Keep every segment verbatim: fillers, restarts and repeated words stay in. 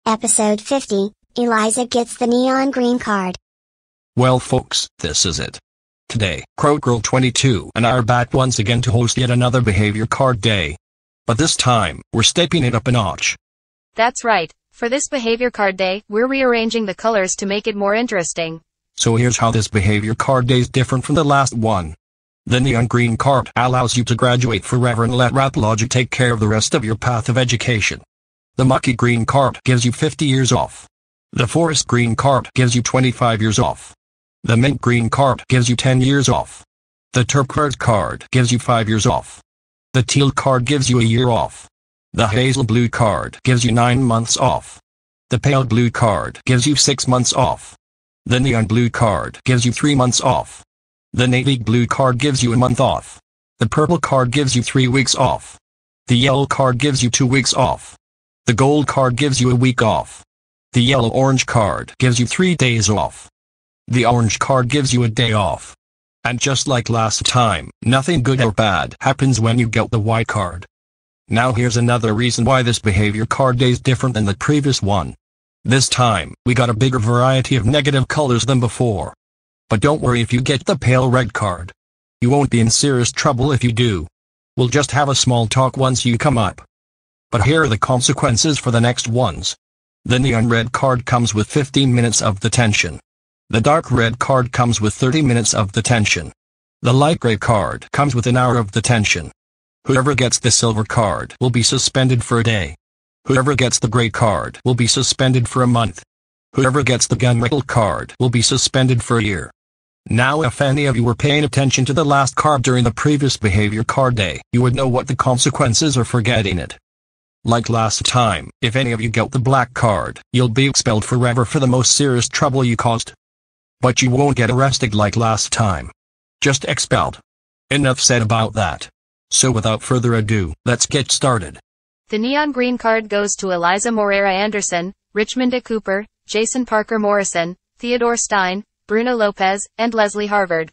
Episode fifty, Eliza gets the neon green card. Well folks, this is it. Today, Crow Girl twenty-two and I are back once again to host yet another behavior card day. But this time, we're stepping it up a notch. That's right. For this behavior card day, we're rearranging the colors to make it more interesting. So here's how this behavior card day is different from the last one. The neon green card allows you to graduate forever and let rap logic take care of the rest of your path of education. The mucky green card gives you fifty years off. The forest green card gives you twenty-five years off. The mint green card gives you ten years off. The turquoise card gives you five years off. The teal card gives you a year off. The hazel blue card gives you nine months off. The pale blue card gives you six months off. The neon blue card gives you three months off. The navy blue card gives you a month off. The purple card gives you three weeks off. The yellow card gives you two weeks off. The gold card gives you a week off. The yellow-orange card gives you three days off. The orange card gives you a day off. And just like last time, nothing good or bad happens when you get the white card. Now here's another reason why this behavior card day is different than the previous one. This time, we got a bigger variety of negative colors than before. But don't worry if you get the pale red card. You won't be in serious trouble if you do. We'll just have a small talk once you come up. But here are the consequences for the next ones. The neon red card comes with fifteen minutes of detention. The dark red card comes with thirty minutes of detention. The light gray card comes with an hour of detention. Whoever gets the silver card will be suspended for a day. Whoever gets the gray card will be suspended for a month. Whoever gets the gunmetal card will be suspended for a year. Now if any of you were paying attention to the last card during the previous behavior card day, you would know what the consequences are for getting it. Like last time, if any of you get the black card, you'll be expelled forever for the most serious trouble you caused. But you won't get arrested like last time. Just expelled. Enough said about that. So without further ado, let's get started. The neon green card goes to Eliza Moreira Anderson, Richmond A. Cooper, Jason Parker Morrison, Theodore Stein, Bruno Lopez, and Leslie Harvard.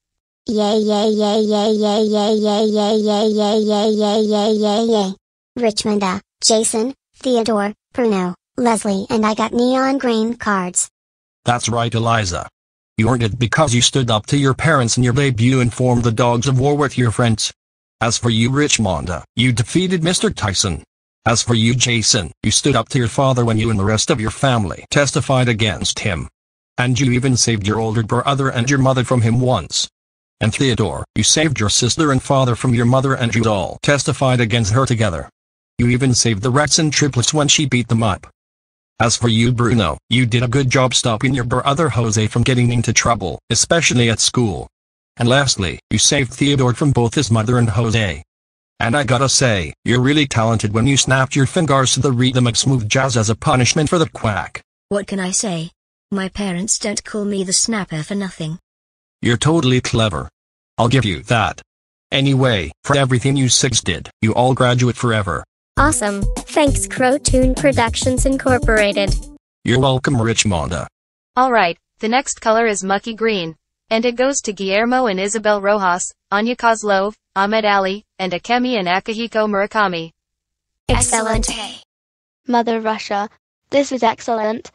Yay yay yay yay yay yay yay yay yay yay yay yay yay yay yay. Richmond A, Jason, Theodore, Bruno, Leslie and I got neon green cards. That's right Eliza. You earned it because you stood up to your parents in your debut and formed the dogs of war with your friends. As for you Richmond A, you defeated Mister Tyson. As for you Jason, you stood up to your father when you and the rest of your family testified against him. And you even saved your older brother and your mother from him once. And Theodore, you saved your sister and father from your mother and you all testified against her together. You even saved the Redson Triplets when she beat them up. As for you Bruno, you did a good job stopping your brother Jose from getting into trouble, especially at school. And lastly, you saved Theodore from both his mother and Jose. And I gotta say, you're really talented when you snapped your fingers to the rhythm of smooth jazz as a punishment for the quack. What can I say? My parents don't call me the snapper for nothing. You're totally clever. I'll give you that. Anyway, for everything you six did, you all graduate forever. Awesome, thanks Crowtoon Productions Incorporated. You're welcome Richmond A. Alright, the next color is mucky green. And it goes to Guillermo and Isabel Rojas, Anya Kozlov, Ahmed Ali, and Akemi and Akihiko Murakami. Excellent. Mother Russia, this is excellent.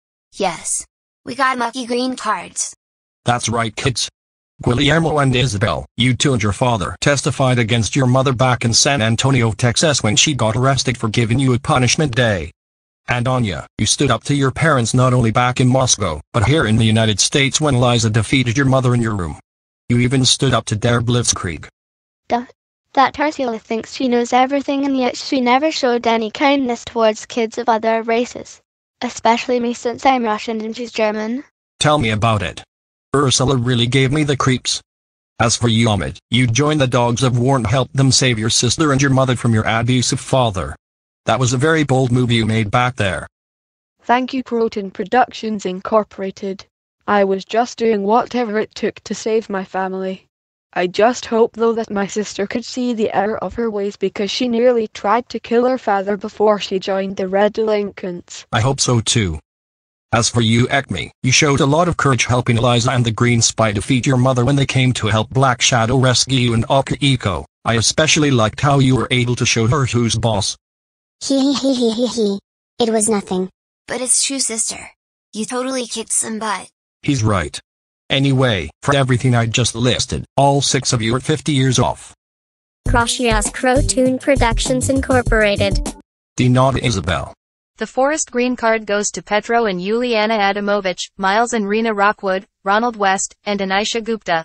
Yes. We got mucky green cards. That's right kids. Guillermo and Isabel, you two and your father testified against your mother back in San Antonio, Texas when she got arrested for giving you a punishment day. And Anya, you stood up to your parents not only back in Moscow, but here in the United States when Eliza defeated your mother in your room. You even stood up to Der Blitzkrieg. Duh. That Ursula thinks she knows everything and yet she never showed any kindness towards kids of other races. Especially me since I'm Russian and she's German. Tell me about it. Ursula really gave me the creeps. As for you Ahmed, you joined the dogs of war and helped them save your sister and your mother from your abusive father. That was a very bold move you made back there. Thank you Proton Productions Incorporated. I was just doing whatever it took to save my family. I just hope though that my sister could see the error of her ways because she nearly tried to kill her father before she joined the Red Delinquents. I hope so too. As for you Acme, you showed a lot of courage helping Eliza and the Green Spy defeat your mother when they came to help Black Shadow rescue you and Akihiko. I especially liked how you were able to show her who's boss. Hee hee hee hee hee hee. It was nothing. but it's true, sister. You totally kicked some butt. He's right. Anyway, for everything I just listed, all six of you are fifty years off. Gracias Crotoon Productions Incorporated. Dinada Isabel. The Forrest green card goes to Petro and Yuliana Adamovich, Miles and Rena Rockwood, Ronald West, and Anisha Gupta.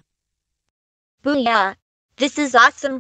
Booyah! This is awesome.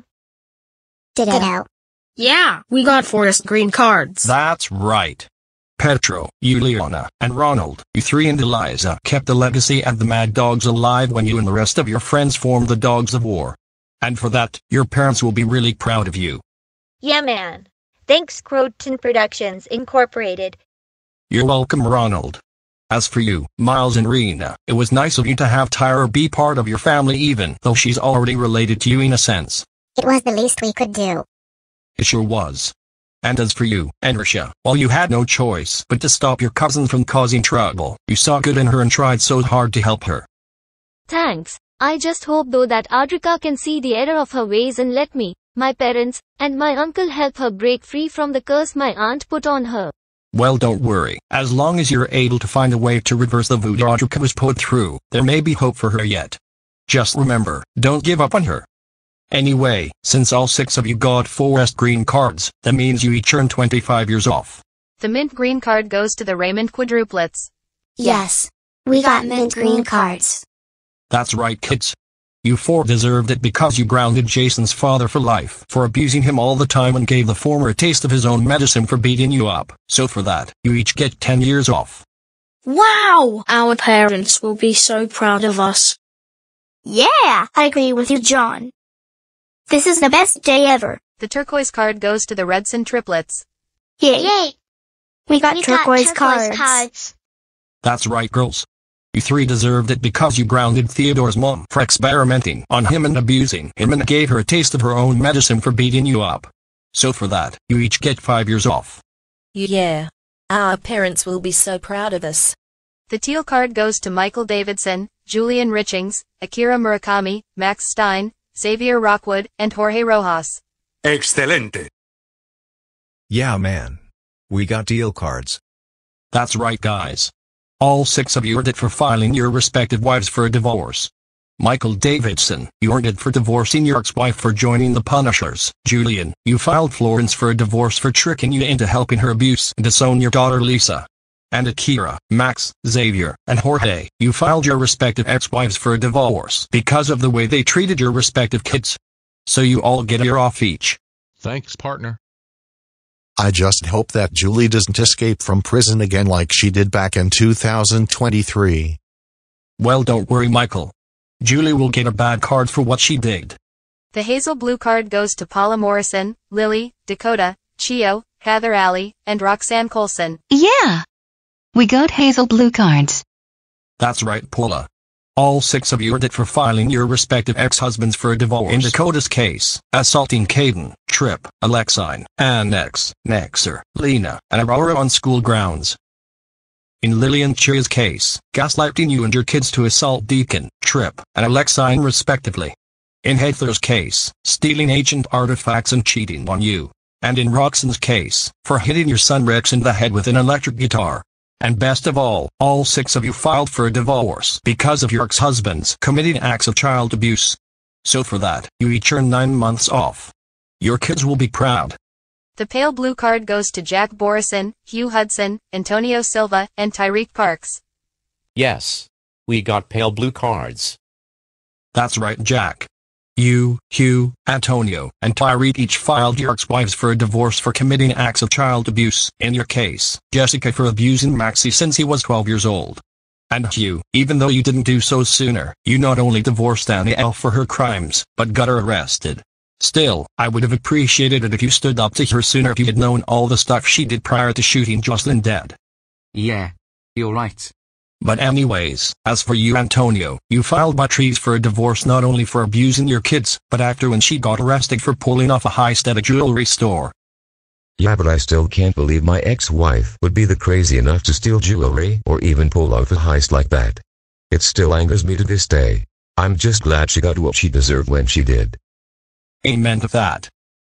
Ditto. Yeah, we got Forrest green cards. That's right. Petro, Yuliana, and Ronald, you three and Eliza kept the legacy and the Mad Dogs alive when you and the rest of your friends formed the Dogs of War. And for that, your parents will be really proud of you. Yeah, man. Thanks, Croton Productions Incorporated. You're welcome, Ronald. As for you, Miles and Rena, it was nice of you to have Tyra be part of your family even though she's already related to you in a sense. It was the least we could do. It sure was. And as for you, Enrisha, while you had no choice but to stop your cousin from causing trouble, you saw good in her and tried so hard to help her. Thanks. I just hope though that Audrika can see the error of her ways and let me, my parents, and my uncle help her break free from the curse my aunt put on her. Well, don't worry. As long as you're able to find a way to reverse the voodoo Audrika was put through, there may be hope for her yet. Just remember, don't give up on her. Anyway, since all six of you got Forrest green cards, that means you each earn twenty-five years off. The mint green card goes to the Raymond Quadruplets. Yes. We got mint green cards. That's right, kids. You four deserved it because you grounded Jason's father for life for abusing him all the time and gave the former a taste of his own medicine for beating you up. So for that, you each get ten years off. Wow! Our parents will be so proud of us. Yeah, I agree with you, John. This is the best day ever. The turquoise card goes to the Redson Triplets. Yay! Yay! We got We turquoise, got turquoise cards. cards. That's right, girls. You three deserved it because you grounded Theodore's mom for experimenting on him and abusing him and gave her a taste of her own medicine for beating you up. So for that, you each get five years off. Yeah. Our parents will be so proud of us. The teal card goes to Michael Davidson, Julian Richings, Akira Murakami, Max Stein, Xavier Rockwood, and Jorge Rojas. Excelente. Yeah, man. We got deal cards. That's right, guys. All six of you earned it for filing your respective wives for a divorce. Michael Davidson, you earned it for divorcing your ex-wife for joining the Punishers. Julian, you filed Florence for a divorce for tricking you into helping her abuse and disown your daughter Lisa. And Akira, Max, Xavier, and Jorge, you filed your respective ex-wives for a divorce because of the way they treated your respective kids. So you all get a year off each. Thanks, partner. I just hope that Julie doesn't escape from prison again like she did back in two thousand twenty-three. Well, don't worry, Michael. Julie will get a bad card for what she did. The hazel blue card goes to Paula Morrison, Lily, Dakota, Chio, Heather Alley, and Roxanne Colson. Yeah. We got hazel blue cards. That's right, Paula. All six of you earned it for filing your respective ex-husbands for a divorce. In Dakota's case, assaulting Caden, Trip, Alexine, Annex, Nexer, Lena, and Aurora on school grounds. In Lily and Chia's case, gaslighting you and your kids to assault Deacon, Trip, and Alexine respectively. In Heather's case, stealing ancient artifacts and cheating on you. And in Roxanne's case, for hitting your son Rex in the head with an electric guitar. And best of all, all six of you filed for a divorce because of your ex-husbands committing acts of child abuse. So for that, you each earn nine months off. Your kids will be proud. The pale blue card goes to Jack Borison, Hugh Hudson, Antonio Silva, and Tyreek Parks. Yes. We got pale blue cards. That's right, Jack. You, Hugh, Antonio, and Tyreek each filed your ex-wives for a divorce for committing acts of child abuse. In your case, Jessica for abusing Maxie since he was twelve years old. And Hugh, even though you didn't do so sooner, you not only divorced Danielle for her crimes, but got her arrested. Still, I would have appreciated it if you stood up to her sooner if you had known all the stuff she did prior to shooting Jocelyn dead. Yeah, you're right. But anyways, as for you, Antonio, you filed Patrice for a divorce not only for abusing your kids, but after when she got arrested for pulling off a heist at a jewelry store. Yeah, but I still can't believe my ex-wife would be the crazy enough to steal jewelry or even pull off a heist like that. It still angers me to this day. I'm just glad she got what she deserved when she did. Amen to that.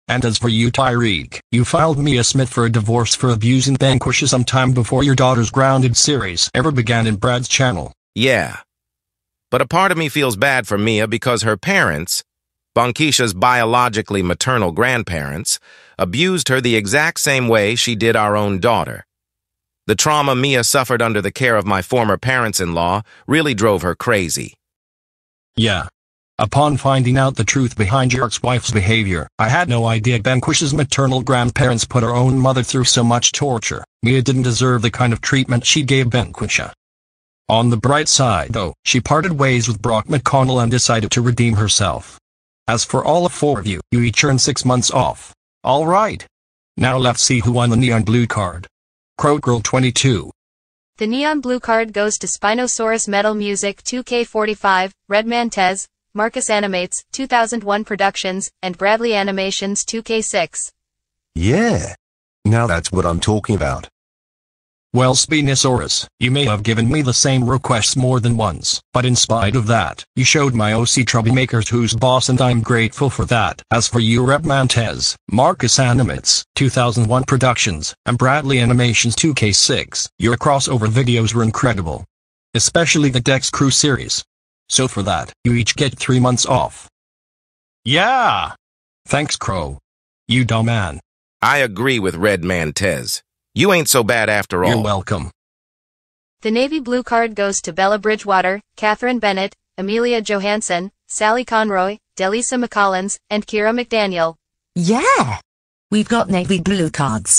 And as for you Tyreek, you filed Mia Smith for a divorce for abusing Vanquisha sometime before your daughter's Grounded series ever began in Brad's channel. Yeah. But a part of me feels bad for Mia because her parents, Bonkisha's biologically maternal grandparents, abused her the exact same way she did our own daughter. The trauma Mia suffered under the care of my former parents-in-law really drove her crazy. Yeah. Upon finding out the truth behind your ex-wife's behavior, I had no idea Vanquisha's maternal grandparents put her own mother through so much torture. Mia didn't deserve the kind of treatment she gave Vanquisha. On the bright side though, she parted ways with Brock McConnell and decided to redeem herself. As for all four of you, you each earned six months off. Alright. Now let's see who won the neon blue card. Crowgirl twenty-two. The neon blue card goes to Spinosaurus Metal Music two K forty-five, Redman Tez, Marcus Animates, two thousand one Productions, and Bradley Animations two K six. Yeah. Now that's what I'm talking about. Well Spinosaurus, you may have given me the same requests more than once, but in spite of that, you showed my O C troublemakers who's boss and I'm grateful for that. As for you Redman Tez, Marcus Animates, two thousand one Productions, and Bradley Animations two K six, your crossover videos were incredible. Especially the Dex Crew series. So for that, you each get three months off. Yeah! Thanks Crow. You dumb man. I agree with Redman Tez. You ain't so bad after all. You're welcome. The navy blue card goes to Bella Bridgewater, Katherine Bennett, Amelia Johannson, Sally Conroy, Delisa McCollins, and Kira McDaniel. Yeah! We've got navy blue cards.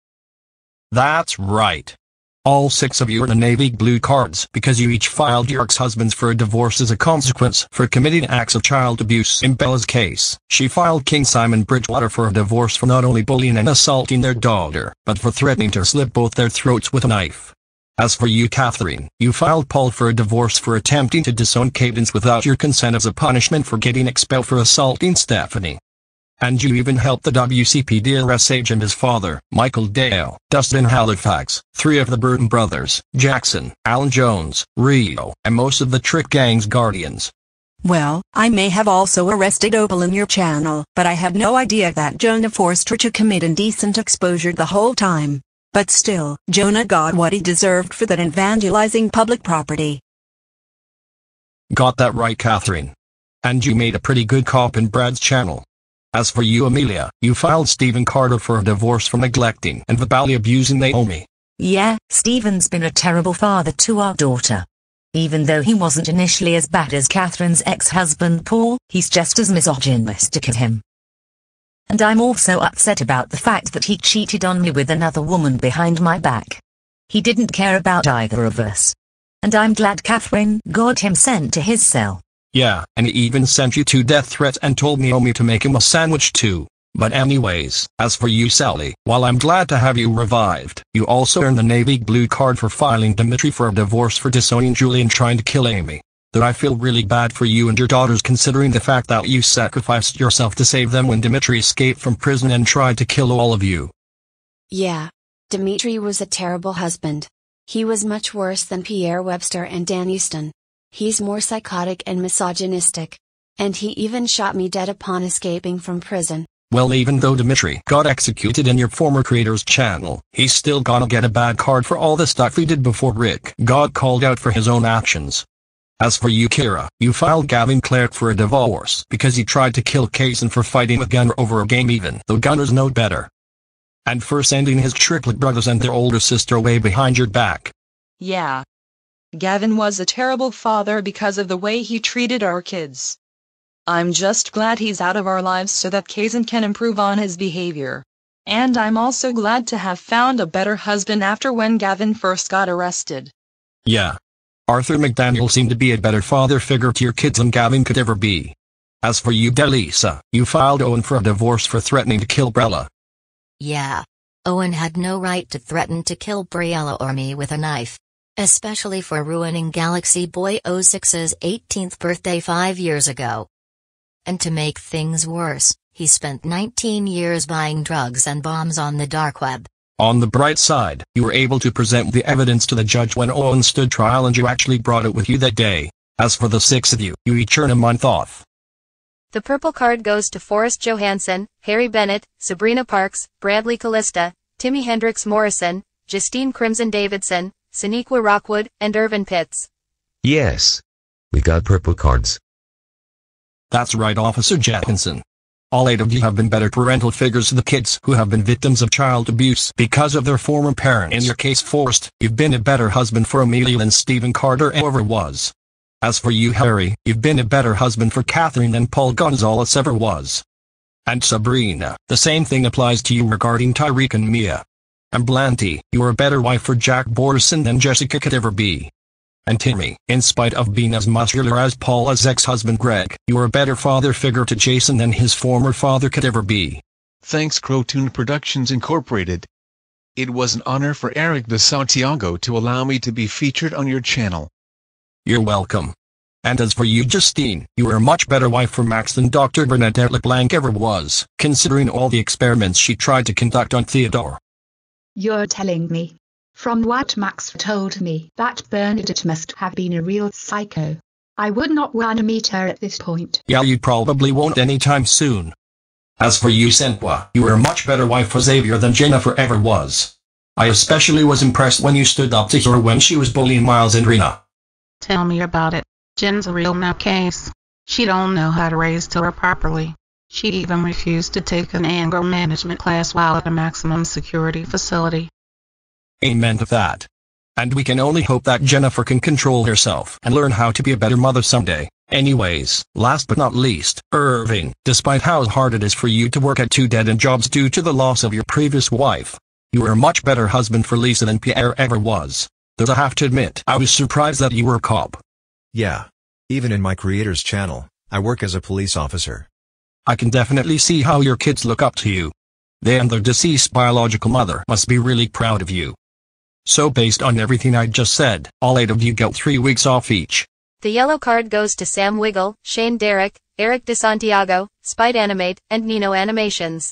That's right. All six of you are the navy blue cards because you each filed your ex-husbands for a divorce as a consequence for committing acts of child abuse. In Bella's case, she filed King Simon Bridgewater for a divorce for not only bullying and assaulting their daughter, but for threatening to slit both their throats with a knife. As for you Katherine, you filed Paul for a divorce for attempting to disown Cadence without your consent as a punishment for getting expelled for assaulting Stephanie. And you even helped the W C P D R S agent his father, Michael Dale, Dustin Halifax, three of the Burton brothers, Jackson, Alan Jones, Rio, and most of the Trick Gang's guardians. Well, I may have also arrested Opal in your channel, but I had no idea that Jonah forced her to commit indecent exposure the whole time. But still, Jonah got what he deserved for that and vandalizing public property. Got that right Katherine. And you made a pretty good cop in Brad's channel. As for you Amelia, you filed Stephen Carter for a divorce for neglecting and verbally abusing Naomi. Yeah, Stephen's been a terrible father to our daughter. Even though he wasn't initially as bad as Catherine's ex-husband Paul, he's just as misogynistic as him. And I'm also upset about the fact that he cheated on me with another woman behind my back. He didn't care about either of us. And I'm glad Katherine got him sent to his cell. Yeah, and he even sent you two death threats and told Naomi to make him a sandwich too. But anyways, as for you Sally, while I'm glad to have you revived, you also earned the navy blue card for filing Dimitri for a divorce for disowning Julie and trying to kill Amy. Though I feel really bad for you and your daughters considering the fact that you sacrificed yourself to save them when Dimitri escaped from prison and tried to kill all of you. Yeah. Dimitri was a terrible husband. He was much worse than Pierre Webster and Dan Easton. He's more psychotic and misogynistic. And he even shot me dead upon escaping from prison. Well, even though Dimitri got executed in your former creator's channel, he's still gonna get a bad card for all the stuff he did before Rick got called out for his own actions. As for you Kira, you filed Gavin Klark for a divorce because he tried to kill Kaysen for fighting with Gunner over a game even though Gunner's no better. And for sending his triplet brothers and their older sister away behind your back. Yeah. Gavin was a terrible father because of the way he treated our kids. I'm just glad he's out of our lives so that Kaysen can improve on his behavior. And I'm also glad to have found a better husband after when Gavin first got arrested. Yeah. Arthur McDaniel seemed to be a better father figure to your kids than Gavin could ever be. As for you Delisa, you filed Owen for a divorce for threatening to kill Briella. Yeah. Owen had no right to threaten to kill Briella or me with a knife. Especially for ruining Galaxy Boy oh six's eighteenth birthday five years ago. And to make things worse, he spent nineteen years buying drugs and bombs on the dark web. On the bright side, you were able to present the evidence to the judge when Owen stood trial and you actually brought it with you that day. As for the six of you, you each earn a month off. The purple card goes to Forrest Johannson, Harry Bennett, Sabrina Parks, Brantley Calista, Timmy Hendrix Morrison, Justine Crimson Davidson, Saniqua Rockwood, and Irvin Pitts. Yes. We got purple cards. That's right, Officer Johannson. All eight of you have been better parental figures to the kids who have been victims of child abuse because of their former parents. In your case, Forrest, you've been a better husband for Amelia than Stephen Carter ever was. As for you, Harry, you've been a better husband for Katherine than Paul Gonzales ever was. And Sabrina, the same thing applies to you regarding Tyreek and Mia. And Blanty, you're a better wife for Jack Borison than Jessica could ever be. And Timmy, in spite of being as muscular as Paula's ex-husband Greg, you're a better father figure to Jason than his former father could ever be. Thanks Crowtoon Productions Incorporated. It was an honor for Eric de Santiago to allow me to be featured on your channel. You're welcome. And as for you, Justine, you are a much better wife for Max than Doctor Bernadette LeBlanc ever was, considering all the experiments she tried to conduct on Theodore. You're telling me, from what Max told me, that Bernadette must have been a real psycho. I would not want to meet her at this point. Yeah, you probably won't anytime soon. As for you, Senqua, you are a much better wife for Xavier than Jennifer ever was. I especially was impressed when you stood up to her when she was bullying Miles and Rena. Tell me about it. Jen's a real nutcase. She don't know how to raise Tora properly. She even refused to take an anger management class while at a maximum security facility. Amen to that. And we can only hope that Jennifer can control herself and learn how to be a better mother someday. Anyways, last but not least, Irvin, despite how hard it is for you to work at two dead-end jobs due to the loss of your previous wife, you are a much better husband for Lisa than Pierre ever was. Though I have to admit, I was surprised that you were a cop. Yeah. Even in my creator's channel, I work as a police officer. I can definitely see how your kids look up to you. They and their deceased biological mother must be really proud of you. So based on everything I just said, all eight of you get three weeks off each. The yellow card goes to Sam Wiggle, Shane Derrick, Eric DeSantiago, Spite Animate, and Nino Animations.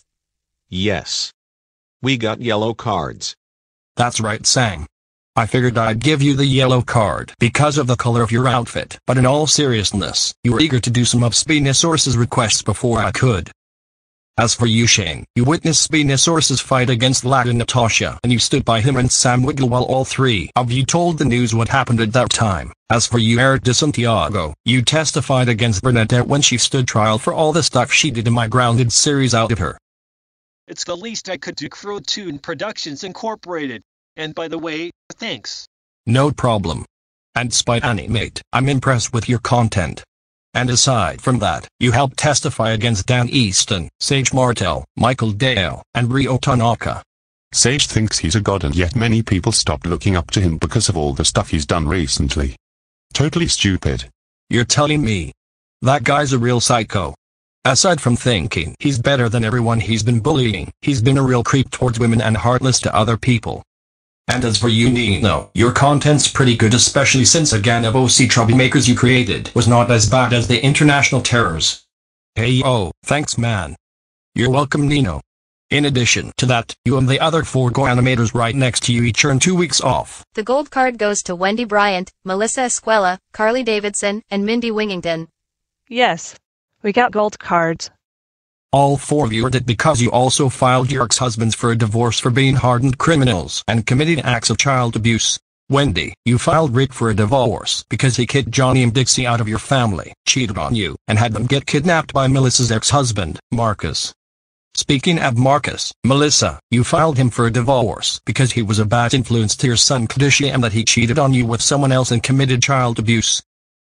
Yes. We got yellow cards. That's right, Sam. I figured I'd give you the yellow card because of the color of your outfit, but in all seriousness, you were eager to do some of Spinosaurus's requests before I could. As for you, Shane, you witnessed Spinosaurus's fight against Lad and Natasha, and you stood by him and Sam Wiggle while all three of you told the news what happened at that time. As for you, Eric DeSantiago, you testified against Bernadette when she stood trial for all the stuff she did in my Grounded series out of her. It's the least I could do. Crowtoon Productions Incorporated. And by the way, thanks. No problem. And Spite Animate, I'm impressed with your content. And aside from that, you helped testify against Dan Easton, Sage Martell, Michael Dale, and Rio Tanaka. Sage thinks he's a god, and yet many people stopped looking up to him because of all the stuff he's done recently. Totally stupid. You're telling me that guy's a real psycho? Aside from thinking he's better than everyone he's been bullying, he's been a real creep towards women and heartless to other people. And as for you, Nino, your content's pretty good, especially since a gang of O C troublemakers you created was not as bad as the international terrors. Hey oh, thanks man. You're welcome, Nino. In addition to that, you and the other four Go animators right next to you each earn two weeks off. The gold card goes to Wendy Bryant, Melissa Escuela, Carly Davidson, and Mindy Wingington. Yes, we got gold cards. All four of you earned it because you also filed your ex-husbands for a divorce for being hardened criminals and committing acts of child abuse. Wendy, you filed Rick for a divorce because he kicked Johnny and Dixie out of your family, cheated on you, and had them get kidnapped by Melissa's ex-husband, Marcus. Speaking of Marcus, Melissa, you filed him for a divorce because he was a bad influence to your son Kadisha and that he cheated on you with someone else and committed child abuse.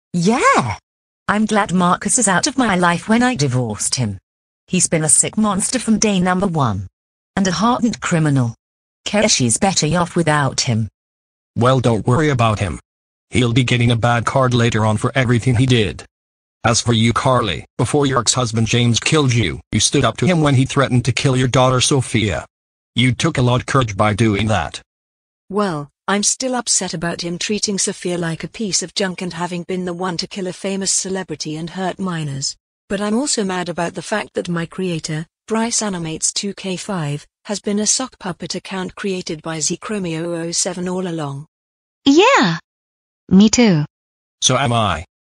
Yeah! I'm glad Marcus is out of my life when I divorced him. He's been a sick monster from day number one. And a hardened criminal. Keshi's better off without him. Well, don't worry about him. He'll be getting a bad card later on for everything he did. As for you, Carly, before your ex-husband James killed you, you stood up to him when he threatened to kill your daughter Sophia. You took a lot of courage by doing that. Well, I'm still upset about him treating Sophia like a piece of junk and having been the one to kill a famous celebrity and hurt minors. But I'm also mad about the fact that my creator, Bryce Animates two K five, has been a sock puppet account created by Z Chromio zero zero seven all along. Yeah. Me too. So am I.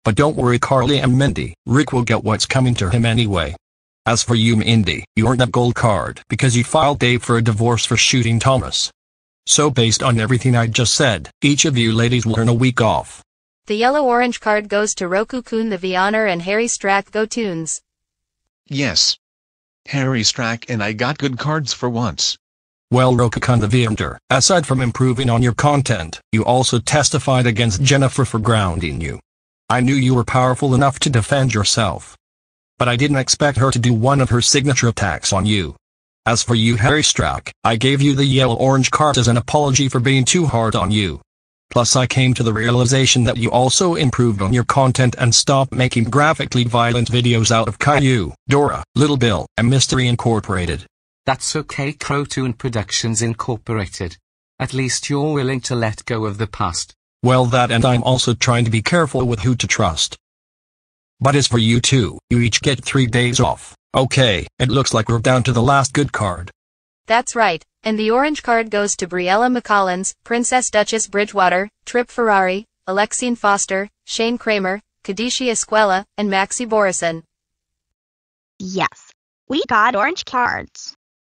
But don't worry Carly and Mindy, Rick will get what's coming to him anyway. As for you Mindy, you earned that gold card because you filed Dave for a divorce for shooting Thomas. So based on everything I just said, each of you ladies will earn a week off. The yellow-orange card goes to Roku-kun the V-Honor and Harry Strack Go Tunes. Yes. Harry Strack and I got good cards for once. Well Roku-kun the V-Honor, aside from improving on your content, you also testified against Jennifer for grounding you. I knew you were powerful enough to defend yourself. But I didn't expect her to do one of her signature attacks on you. As for you Harry Strack, I gave you the yellow-orange card as an apology for being too hard on you. Plus I came to the realization that you also improved on your content and stopped making graphically violent videos out of Caillou, Dora, Little Bill, and Mystery Incorporated. That's okay Crotoon Productions Incorporated. At least you're willing to let go of the past. Well that and I'm also trying to be careful with who to trust. But as for you two, you each get three days off. Okay, it looks like we're down to the last good card. That's right, and the orange card goes to Briella McCollins, Princess Duchess Bridgewater, Trip Ferrari, Alexine Foster, Shane Kramer, Kadishi Escuela, and Maxie Borison. Yes, we got orange cards.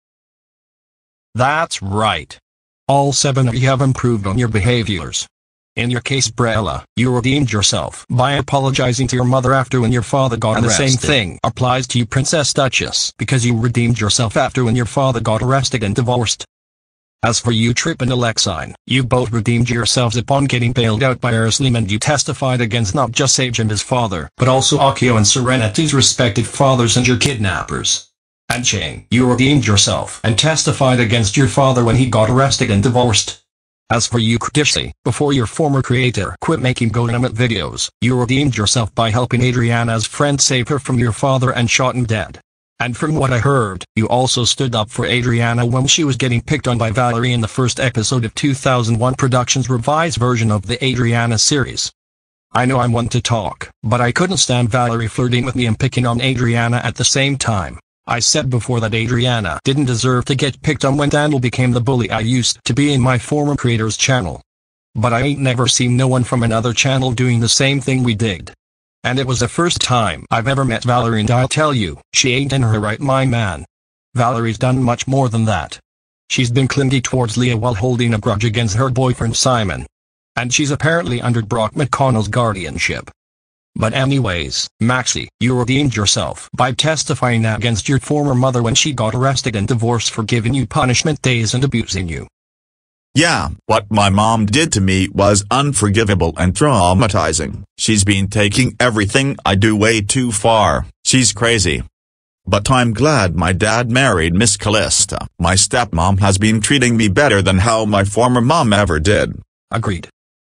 That's right. All seven of you have improved on your behaviors. In your case Briella, you redeemed yourself by apologizing to your mother after when your father got and arrested. The same thing applies to you Princess Duchess, because you redeemed yourself after when your father got arrested and divorced. As for you Trip and Alexine, you both redeemed yourselves upon getting bailed out by Irvin and you testified against not just Sage and his father, but also Akio and Serenity's respective fathers and your kidnappers. And Shane, you redeemed yourself and testified against your father when he got arrested and divorced. As for you Kadishi, before your former creator quit making Godamit videos, you redeemed yourself by helping Adriana's friend save her from your father and shot him dead. And from what I heard, you also stood up for Adriana when she was getting picked on by Valerie in the first episode of two thousand one Productions' revised version of the Adriana series. I know I'm one to talk, but I couldn't stand Valerie flirting with me and picking on Adriana at the same time. I said before that Adriana didn't deserve to get picked on when Daniel became the bully I used to be in my former creator's channel. But I ain't never seen no one from another channel doing the same thing we did. And it was the first time I've ever met Valerie and I'll tell you, she ain't in her right mind man. Valerie's done much more than that. She's been clingy towards Leah while holding a grudge against her boyfriend Simon. And she's apparently under Brock McConnell's guardianship. But anyways, Maxie, you redeemed yourself by testifying against your former mother when she got arrested and divorced for giving you punishment days and abusing you. Yeah, what my mom did to me was unforgivable and traumatizing. She's been taking everything I do way too far. She's crazy. But I'm glad my dad married Miss Calista. My stepmom has been treating me better than how my former mom ever did. Agreed.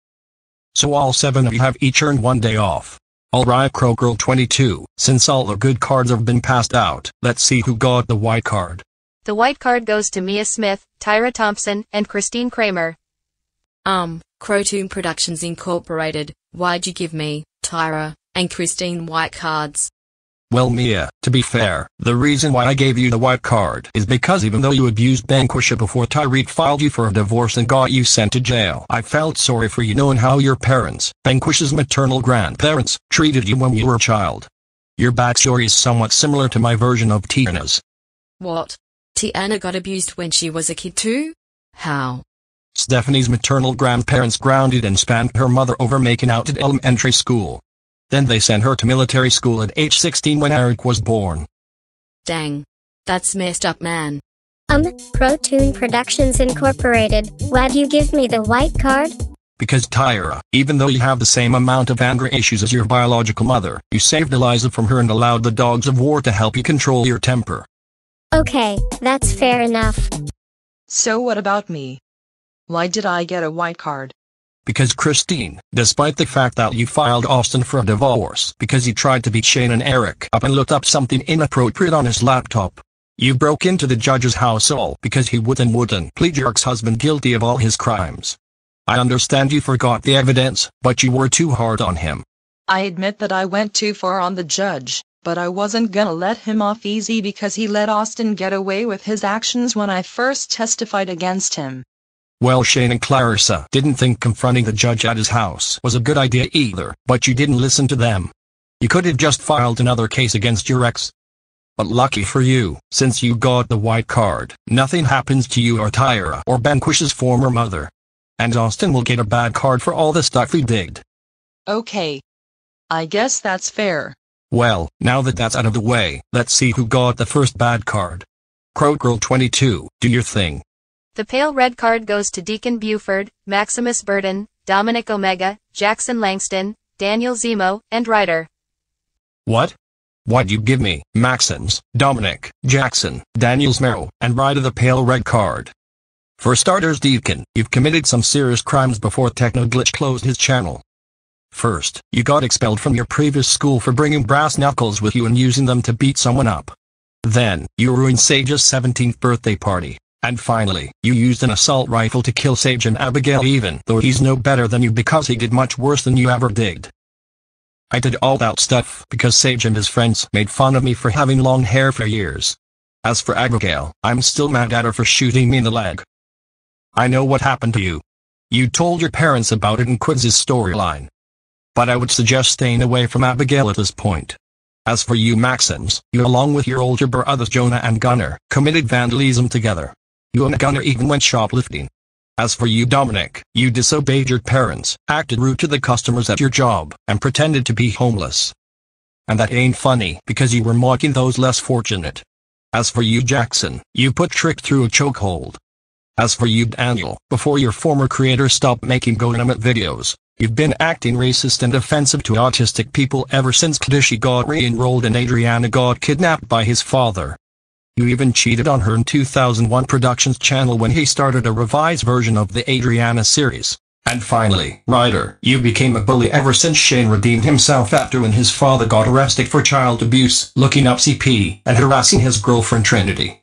So all seven of you have each earned one day off. Alright Crowgirl twenty-two, since all the good cards have been passed out, let's see who got the white card. The white card goes to Mia Smith, Tyra Thompson, and Christine Kramer. Um, Crotoon Productions Incorporated, why'd you give me, Tyra, and Christine white cards? Well Mia, to be fair, the reason why I gave you the white card is because even though you abused Vanquisha before Tyreek filed you for a divorce and got you sent to jail, I felt sorry for you knowing how your parents, Vanquisha's maternal grandparents, treated you when you were a child. Your backstory is somewhat similar to my version of Tiana's. What? Tiana got abused when she was a kid too? How? Stephanie's maternal grandparents grounded and spanked her mother over making out at elementary school. Then they sent her to military school at age sixteen when Eric was born. Dang. That's messed up, man. Um, Crotoon Productions Incorporated, why'd you give me the white card? Because Tyra, even though you have the same amount of anger issues as your biological mother, you saved Eliza from her and allowed the dogs of war to help you control your temper. Okay, that's fair enough. So what about me? Why did I get a white card? Because Christine, despite the fact that you filed Austin for a divorce because he tried to beat Shane and Eric up and looked up something inappropriate on his laptop, you broke into the judge's house all because he would and wouldn't plead your ex-husband guilty of all his crimes. I understand you forgot the evidence, but you were too hard on him. I admit that I went too far on the judge, but I wasn't gonna let him off easy because he let Austin get away with his actions when I first testified against him. Well, Shane and Clarissa didn't think confronting the judge at his house was a good idea either, but you didn't listen to them. You could have just filed another case against your ex. But lucky for you, since you got the white card, nothing happens to you or Tyra or Benquish's former mother. And Austin will get a bad card for all the stuff he did. Okay. I guess that's fair. Well, now that that's out of the way, let's see who got the first bad card. Crow Girl twenty-two, do your thing. The pale red card goes to Deacon Buford, Maximus Burton, Dominic Omega, Jackson Langston, Daniel Zemo, and Ryder. What? Why'd you give me, Maxims, Dominic, Jackson, Daniel Zemo, and Ryder the pale red card? For starters, Deacon, you've committed some serious crimes before TechnoGlitch closed his channel. First, you got expelled from your previous school for bringing brass knuckles with you and using them to beat someone up. Then, you ruined Sage's seventeenth birthday party. And finally, you used an assault rifle to kill Sage and Abigail even though he's no better than you because he did much worse than you ever did. I did all that stuff because Sage and his friends made fun of me for having long hair for years. As for Abigail, I'm still mad at her for shooting me in the leg. I know what happened to you. You told your parents about it in Quizz's storyline. But I would suggest staying away from Abigail at this point. As for you Maxims, you along with your older brothers Jonah and Gunnar, committed vandalism together. You and Gunnar even went shoplifting. As for you Dominic, you disobeyed your parents, acted rude to the customers at your job, and pretended to be homeless. And that ain't funny because you were mocking those less fortunate. As for you Jackson, you put Trick through a chokehold. As for you Daniel, before your former creator stopped making go-animate videos, you've been acting racist and offensive to autistic people ever since Kadishi got re-enrolled and Adriana got kidnapped by his father. You even cheated on her in two thousand one Productions channel when he started a revised version of the Adriana series. And finally, Ryder, you became a bully ever since Shane redeemed himself after when his father got arrested for child abuse, looking up C P, and harassing his girlfriend Trinity.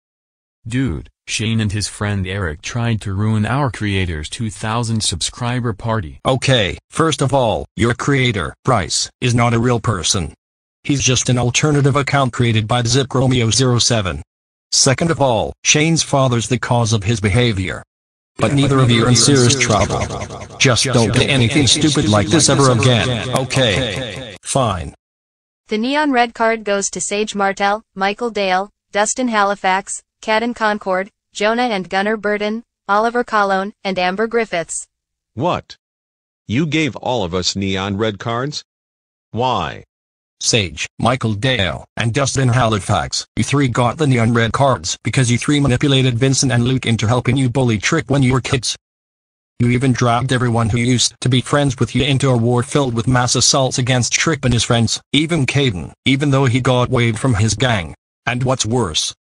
Dude, Shane and his friend Eric tried to ruin our creator's two thousand subscriber party. Okay, first of all, your creator, Bryce, is not a real person. He's just an alternative account created by Zip Romeo zero seven. Second of all, Shane's father's the cause of his behavior. But neither of you are in serious trouble. Just don't do anything stupid like this ever again, okay? Fine. The neon red card goes to Sage Martell, Michael Dale, Dustin Halifax, Cadden Concord, Jonah and Gunnar Burton, Oliver Kahlon, and Amber Griffiths. What? You gave all of us neon red cards? Why? Sage, Michael Dale, and Dustin Halifax, you three got the neon red cards because you three manipulated Vincent and Luke into helping you bully Trick when you were kids. You even dragged everyone who used to be friends with you into a war filled with mass assaults against Trick and his friends, even Caden, even though he got waived from his gang. And what's worse,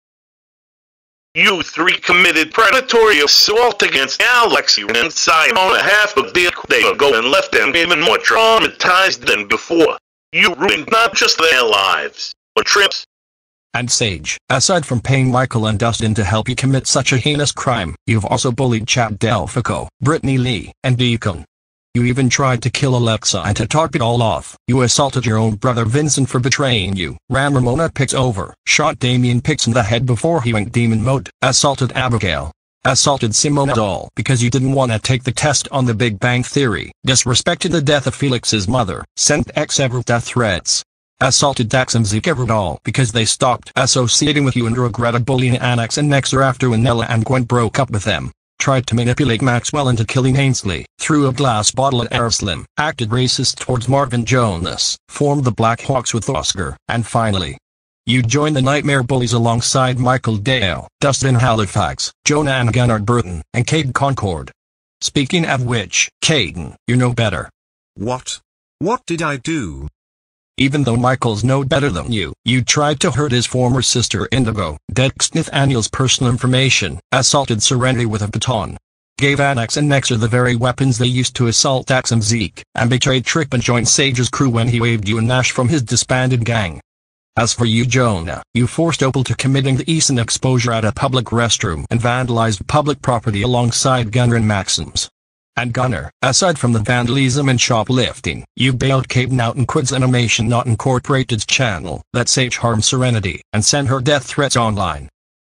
you three committed predatory assault against Alexine and Simon a half a day ago and left them even more traumatized than before. You ruined not just their lives, but Tripp's. And Sage, aside from paying Michael and Dustin to help you commit such a heinous crime, you've also bullied Chad Delphico, Brittany Lee, and Deacon. You even tried to kill Alexa, and to top it all off, you assaulted your own brother Vincent for betraying you, ran Ramona Pix over, shot Damien Pix in the head before he went demon mode, assaulted Abigail, assaulted Simone Doll because you didn't want to take the test on the Big Bang Theory, disrespected the death of Felix's mother, sent X ever death threats, assaulted Dax and Zeke Everdahl because they stopped associating with you and regretted bullying Annex and Nexer after when Nella and Gwen broke up with them, tried to manipulate Maxwell into killing Ainsley, threw a glass bottle at Arslan, acted racist towards Marvin Jonas, formed the Black Hawks with Oscar, and finally, you joined the Nightmare Bullies alongside Michael Dale, Dustin Halifax, Jonah and Gunnar Burton, and Caden Concord. Speaking of which, Caden, you know better. What? What did I do? Even though Michael's no better than you, you tried to hurt his former sister Indigo, dexed Nathaniel's personal information, assaulted Serenity with a baton, gave Annex and Nexer the very weapons they used to assault Dax and Zeke, and betrayed Trick and joined Sage's crew when he waved you and Nash from his disbanded gang. As for you Jonah, you forced Opal to committing the Eason exposure at a public restroom and vandalized public property alongside Gunnar and Maxims. And Gunnar, aside from the vandalism and shoplifting, you bailed Caden out in Quids Animation Not Incorporated's channel that Sage harmed Serenity, and sent her death threats online.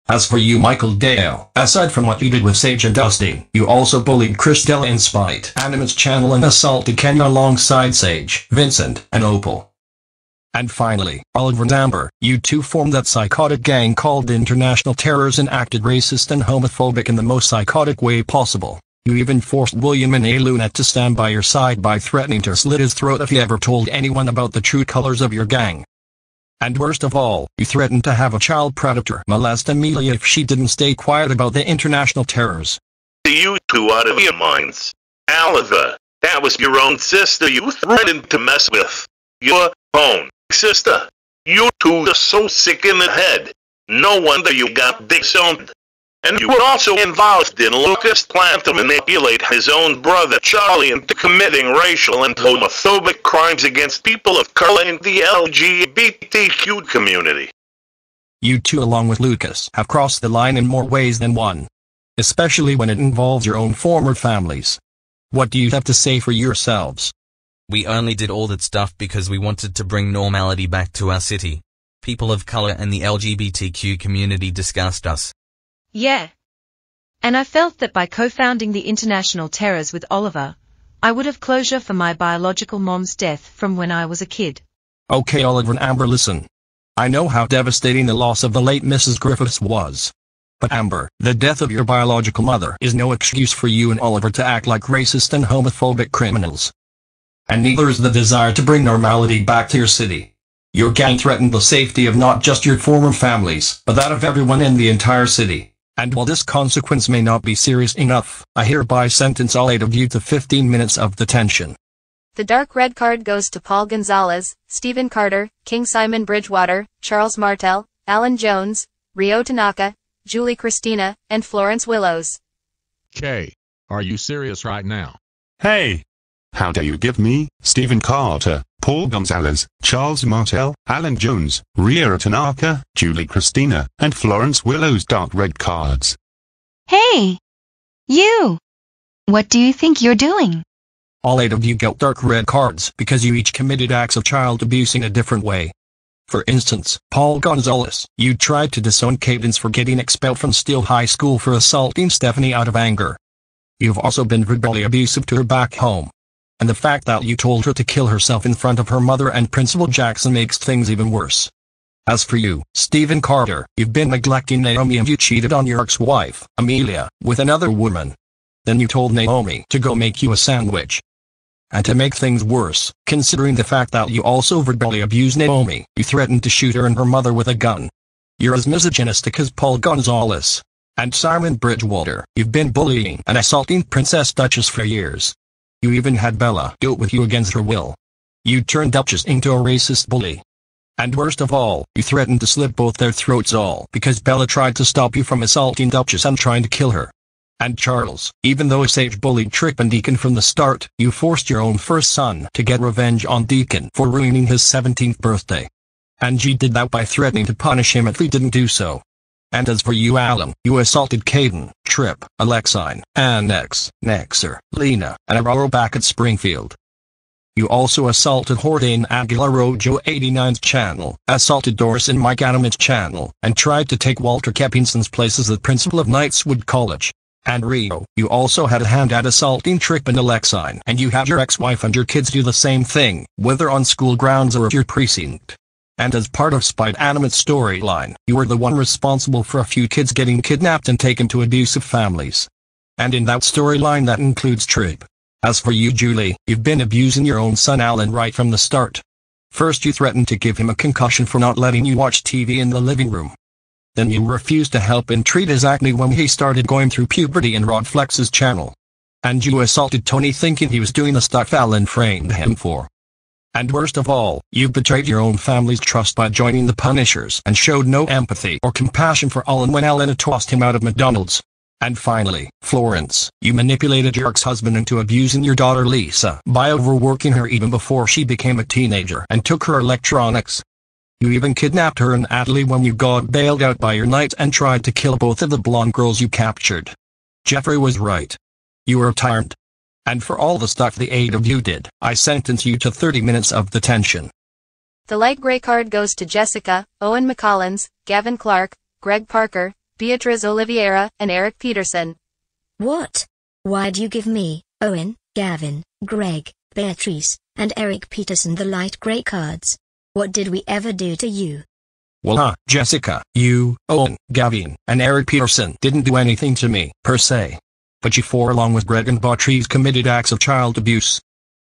As for you, Michael Dale, aside from what you did with Sage and Justine, you also bullied Christella in Spite Animate's channel and assaulted Kenya alongside Sage, Vincent, and Opal. And finally, Oliver and Amber, you two formed that psychotic gang called the International Terrors and acted racist and homophobic in the most psychotic way possible. You even forced William and A. Lunette to stand by your side by threatening to slit his throat if he ever told anyone about the true colors of your gang. And worst of all, you threatened to have a child predator molest Amelia if she didn't stay quiet about the International Terrors. You two out of your minds. Oliver, that was your own sister you threatened to mess with. Your own sister. You two are so sick in the head. No wonder you got disowned. And you were also involved in Lucas' plan to manipulate his own brother Charlie into committing racial and homophobic crimes against people of color in the L G B T Q community. You two, along with Lucas, have crossed the line in more ways than one. Especially when it involves your own former families. What do you have to say for yourselves? We only did all that stuff because we wanted to bring normality back to our city. People of color and the L G B T Q community disgust us. Yeah. And I felt that by co-founding the International Terrors with Oliver, I would have closure for my biological mom's death from when I was a kid. Okay, Oliver and Amber, listen. I know how devastating the loss of the late Missus Griffiths was. But Amber, the death of your biological mother is no excuse for you and Oliver to act like racist and homophobic criminals. And neither is the desire to bring normality back to your city. Your gang threatened the safety of not just your former families, but that of everyone in the entire city. And while this consequence may not be serious enough, I hereby sentence all eight of you to fifteen minutes of detention. The dark red card goes to Paul Gonzales, Stephen Carter, King Simon Bridgewater, Charles Martel, Alan Jones, Rio Tanaka, Julie Christina, and Florence Willows. Kay, are you serious right now? Hey! How dare you give me, Stephen Carter, Paul Gonzales, Charles Martel, Alan Jones, Rio Tanaka, Julie Christina, and Florence Willow's dark red cards? Hey! You! What do you think you're doing? All eight of you get dark red cards because you each committed acts of child abuse in a different way. For instance, Paul Gonzales, you tried to disown Cadence for getting expelled from Steele High School for assaulting Stephanie out of anger. You've also been verbally abusive to her back home. And the fact that you told her to kill herself in front of her mother and Principal Jackson makes things even worse. As for you, Stephen Carter, you've been neglecting Naomi and you cheated on your ex-wife, Amelia, with another woman. Then you told Naomi to go make you a sandwich. And to make things worse, considering the fact that you also verbally abused Naomi, you threatened to shoot her and her mother with a gun. You're as misogynistic as Paul Gonzales. And Simon Bridgewater, you've been bullying and assaulting Princess Duchess for years. You even had Bella do it with you against her will. You turned Duchess into a racist bully. And worst of all, you threatened to slit both their throats all because Bella tried to stop you from assaulting Duchess and trying to kill her. And Charles, even though Sage bullied Tripp and Deacon from the start, you forced your own first son to get revenge on Deacon for ruining his seventeenth birthday. And you did that by threatening to punish him if he didn't do so. And as for you, Alan, you assaulted Caden, Tripp, Alexine, Annex, Nexer, Lena, and Aurora back at Springfield. You also assaulted Jordan Aguilar Rojo eighty-nine's channel, assaulted Doris and Mike Adam's channel, and tried to take Walter Keppinson's place as the principal of Knightswood College. And Rio, you also had a hand at assaulting Tripp and Alexine, and you had your ex-wife and your kids do the same thing, whether on school grounds or at your precinct. And as part of Spite Animate's storyline, you were the one responsible for a few kids getting kidnapped and taken to abusive families. And in that storyline that includes Tripp. As for you, Julie, you've been abusing your own son Alan right from the start. First you threatened to give him a concussion for not letting you watch T V in the living room. Then you refused to help him treat his acne when he started going through puberty in Rod Flex's channel. And you assaulted Tony thinking he was doing the stuff Alan framed him for. And worst of all, you betrayed your own family's trust by joining the Punishers and showed no empathy or compassion for Alan when Alan tossed him out of McDonald's. And finally, Florence, you manipulated your ex-husband into abusing your daughter Lisa by overworking her even before she became a teenager and took her electronics. You even kidnapped her and Adley when you got bailed out by your knight and tried to kill both of the blonde girls you captured. Jeffrey was right. You were a tyrant. And for all the stuff the eight of you did, I sentence you to thirty minutes of detention. The light gray card goes to Jessica, Owen McCollins, Gavin Klark, Greg Parker, Beatriz Oliveira, and Eric Peterson. What? Why'd you give me, Owen, Gavin, Greg, Beatrice, and Eric Peterson the light grey cards? What did we ever do to you? Well, huh, Jessica, you, Owen, Gavin, and Eric Peterson didn't do anything to me, per se. But you four along with Greg and Beatrice committed acts of child abuse.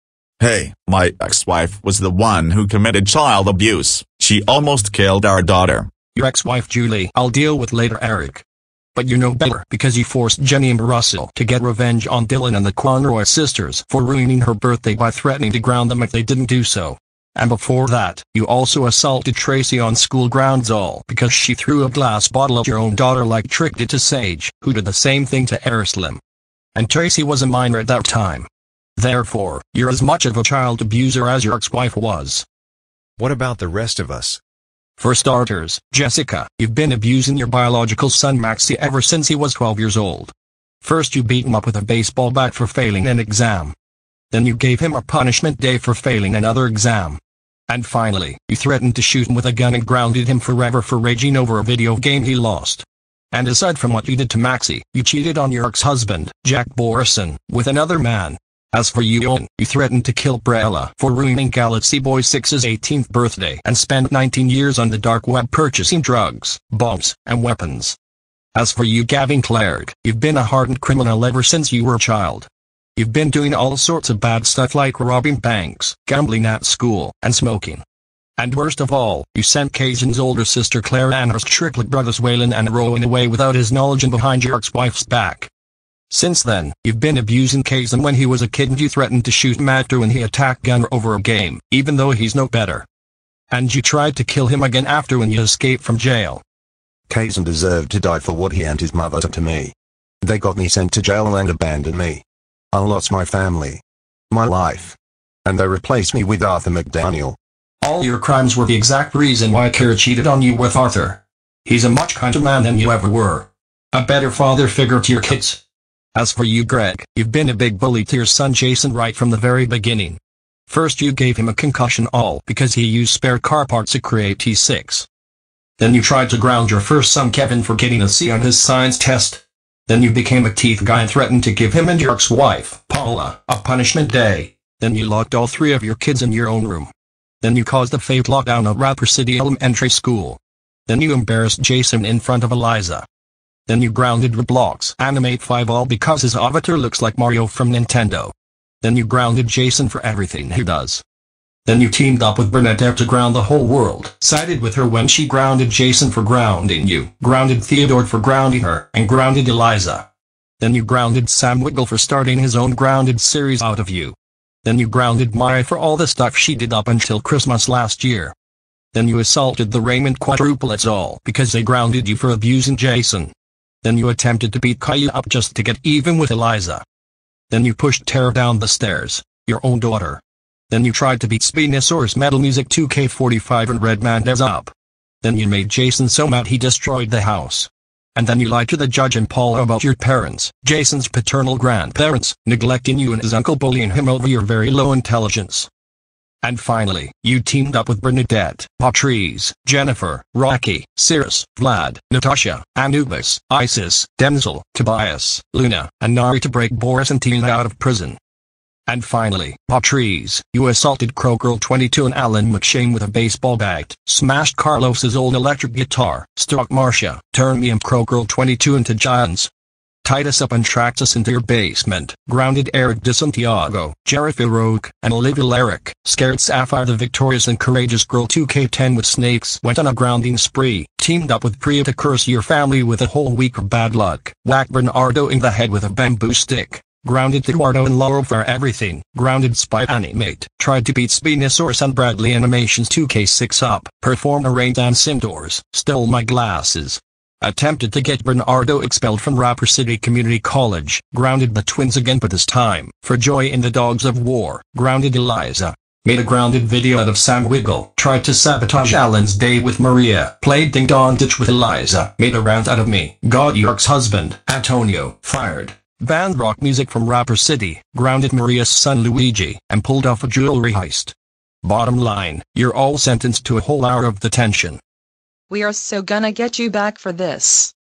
Hey, my ex-wife was the one who committed child abuse. She almost killed our daughter. Your ex-wife Julie I'll deal with later, Eric. But you know better because you forced Jenny and Russell to get revenge on Dylan and the Conroy sisters for ruining her birthday by threatening to ground them if they didn't do so. And before that, you also assaulted Tracy on school grounds all because she threw a glass bottle at your own daughter like Trick did to Sage, who did the same thing to Arislim. And Tracy was a minor at that time. Therefore, you're as much of a child abuser as your ex-wife was. What about the rest of us? For starters, Jessica, you've been abusing your biological son Maxie ever since he was twelve years old. First you beat him up with a baseball bat for failing an exam. Then you gave him a punishment day for failing another exam. And finally, you threatened to shoot him with a gun and grounded him forever for raging over a video game he lost. And aside from what you did to Maxie, you cheated on your ex-husband, Jack Borison, with another man. As for you, Owen, you threatened to kill Briella for ruining Galaxy Boy six's eighteenth birthday and spent nineteen years on the dark web purchasing drugs, bombs, and weapons. As for you, Gavin Klark, you've been a hardened criminal ever since you were a child. You've been doing all sorts of bad stuff like robbing banks, gambling at school, and smoking. And worst of all, you sent Kazan's older sister Claire and her triplet brothers Waylon and Rowan away without his knowledge and behind your ex-wife's back. Since then, you've been abusing Kazan when he was a kid and you threatened to shoot him after when he attacked Gunner over a game, even though he's no better. And you tried to kill him again after when you escaped from jail. Kazan deserved to die for what he and his mother did to me. They got me sent to jail and abandoned me. I lost my family, my life, and they replaced me with Arthur McDaniel. All your crimes were the exact reason why Kara cheated on you with Arthur. He's a much kinder man than you ever were. A better father figure to your kids. As for you, Greg, you've been a big bully to your son Jason right from the very beginning. First you gave him a concussion all because he used spare car parts to create T six. Then you tried to ground your first son Kevin for getting a C on his science test. Then you became a teeth guy and threatened to give him and your ex-wife, Paula, a punishment day. Then you locked all three of your kids in your own room. Then you caused a fake lockdown at Rapper City Elementary School. Then you embarrassed Jason in front of Eliza. Then you grounded Roblox Animate five all because his avatar looks like Mario from Nintendo. Then you grounded Jason for everything he does. Then you teamed up with Bernadette to ground the whole world, sided with her when she grounded Jason for grounding you, grounded Theodore for grounding her, and grounded Eliza. Then you grounded Sam Wiggle for starting his own grounded series out of you. Then you grounded Maya for all the stuff she did up until Christmas last year. Then you assaulted the Raymond Quadruplets all because they grounded you for abusing Jason. Then you attempted to beat Kaya up just to get even with Eliza. Then you pushed Tara down the stairs, your own daughter. Then you tried to beat Spinosaurus Metal Music two K forty-five and Redman up. Then you made Jason so mad he destroyed the house. And then you lied to the judge and Paula about your parents, Jason's paternal grandparents, neglecting you and his uncle bullying him over your very low intelligence. And finally, you teamed up with Bernadette, Patrice, Jennifer, Rocky, Cirrus, Vlad, Natasha, Anubis, Isis, Denzel, Tobias, Luna, and Nari to break Boris and Tina out of prison. And finally, Patrice, you assaulted Crowgirl twenty-two and Alan McShane with a baseball bat, smashed Carlos's old electric guitar, stalked Marcia, turned me and Crowgirl twenty-two into giants, tied us up and tracked us into your basement, grounded Eric De Santiago, Jerry Rogue, and Olivia Larrick, scared Sapphire the victorious and courageous girl two K ten with snakes, went on a grounding spree, teamed up with Priya to curse your family with a whole week of bad luck, whacked Bernardo in the head with a bamboo stick, grounded Eduardo and Laurel for everything, grounded Spy Animate, tried to beat Spinosaurus and Bradley Animations two K six up, performed a rain dance indoors, stole my glasses, attempted to get Bernardo expelled from Rapper City Community College, grounded the twins again but this time, for joy in the Dogs of War, grounded Eliza, made a grounded video out of Sam Wiggle, tried to sabotage Alan's day with Maria, played Ding Dong Ditch with Eliza, made a rant out of me, got York's husband, Antonio, fired, banned rock music from Rapper City, grounded Maria's son Luigi, and pulled off a jewelry heist. Bottom line, you're all sentenced to a whole hour of detention. We are so gonna get you back for this.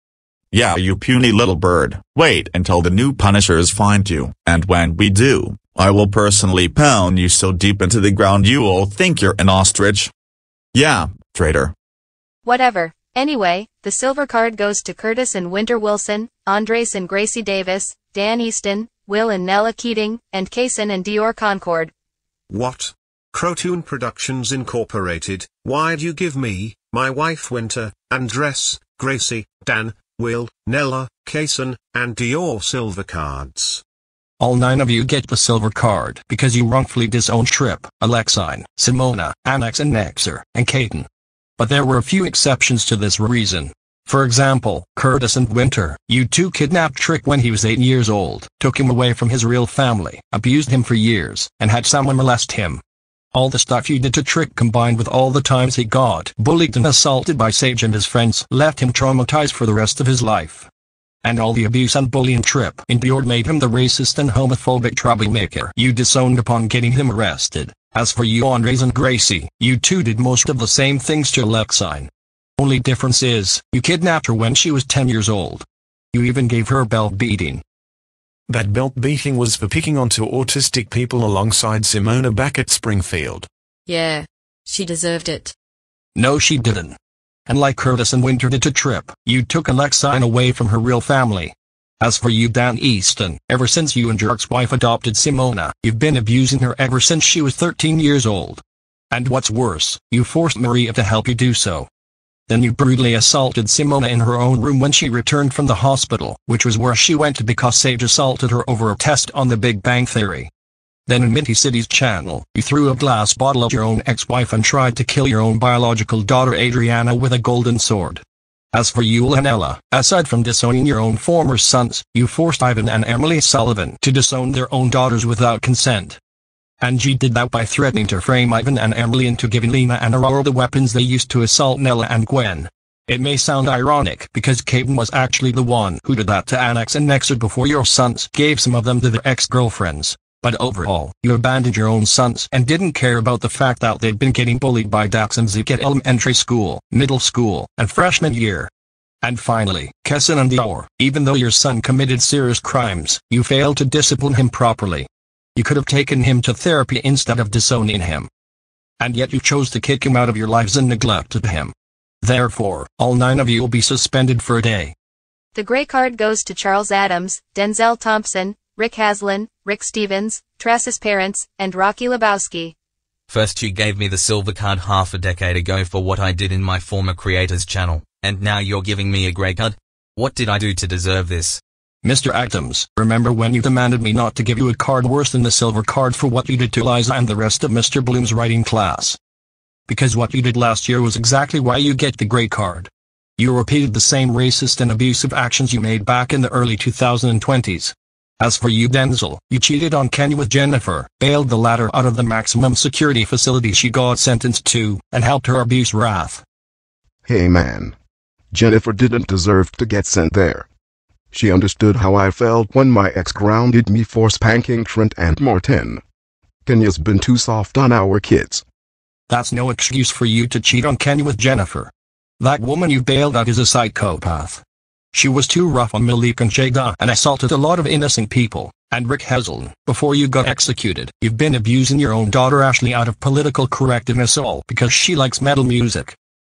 Yeah, you puny little bird. Wait until the new Punishers find you, and when we do, I will personally pound you so deep into the ground you will think you're an ostrich. Yeah, traitor. Whatever. Anyway, the silver card goes to Curtis and Winter Wilson, Andres and Gracie Davis, Dan Easton, Will and Nella Keating, and Kaysen and Dior Concord. What? Crotoon Productions Incorporated, why'd you give me, my wife Winter, Andres, Gracie, Dan, Will, Nella, Kaysen, and Dior silver cards? All nine of you get the silver card because you wrongfully disowned Trip, Alexine, Simona, Annex and Nexer, and Caden. But there were a few exceptions to this reason. For example, Curtis and Winter, you two kidnapped Trick when he was eight years old, took him away from his real family, abused him for years, and had someone molest him. All the stuff you did to Trick combined with all the times he got bullied and assaulted by Sage and his friends left him traumatized for the rest of his life. And all the abuse and bullying Trip endured made him the racist and homophobic troublemaker you disowned upon getting him arrested. As for you Andres and Gracie, you two did most of the same things to Alexine. Only difference is, you kidnapped her when she was ten years old. You even gave her a belt beating. That belt beating was for picking onto autistic people alongside Simona back at Springfield. Yeah. She deserved it. No she didn't. And like Curtis and Winter did to Trip, you took Alexine away from her real family. As for you Dan Easton, ever since you and your ex-wife adopted Simona, you've been abusing her ever since she was thirteen years old. And what's worse, you forced Maria to help you do so. Then you brutally assaulted Simona in her own room when she returned from the hospital, which was where she went because Sage assaulted her over a test on the Big Bang Theory. Then in Minty City's channel, you threw a glass bottle at your own ex-wife and tried to kill your own biological daughter Adriana with a golden sword. As for you and Ella, aside from disowning your own former sons, you forced Ivan and Emily Sullivan to disown their own daughters without consent. And you did that by threatening to frame Ivan and Emily into giving Lena and Aurora the weapons they used to assault Nella and Gwen. It may sound ironic because Caden was actually the one who did that to Annex and Nexer before your sons gave some of them to their ex-girlfriends. But overall, you abandoned your own sons and didn't care about the fact that they'd been getting bullied by Dax and Zeke at elementary school, middle school, and freshman year. And finally, Kessin and Dior, even though your son committed serious crimes, you failed to discipline him properly. You could have taken him to therapy instead of disowning him. And yet you chose to kick him out of your lives and neglected him. Therefore, all nine of you will be suspended for a day. The gray card goes to Charles Adams, Denzel Thompson, Rick Hazlan, Rick Stevens, Trass's parents, and Rocky Lebowski. First you gave me the silver card half a decade ago for what I did in my former creators channel, and now you're giving me a grey card? What did I do to deserve this? Mister Adams, remember when you demanded me not to give you a card worse than the silver card for what you did to Eliza and the rest of Mister Bloom's writing class? Because what you did last year was exactly why you get the grey card. You repeated the same racist and abusive actions you made back in the early two thousand twenties. As for you Denzel, you cheated on Kenny with Jennifer, bailed the latter out of the maximum security facility she got sentenced to, and helped her abuse Wrath. Hey man. Jennifer didn't deserve to get sent there. She understood how I felt when my ex grounded me for spanking Trent and Morton. Kenya's been too soft on our kids. That's no excuse for you to cheat on Kenny with Jennifer. That woman you bailed out is a psychopath. She was too rough on Malik and Jada and assaulted a lot of innocent people. And Rick Hazlan, before you got executed, you've been abusing your own daughter Ashley out of political correctness all because she likes metal music.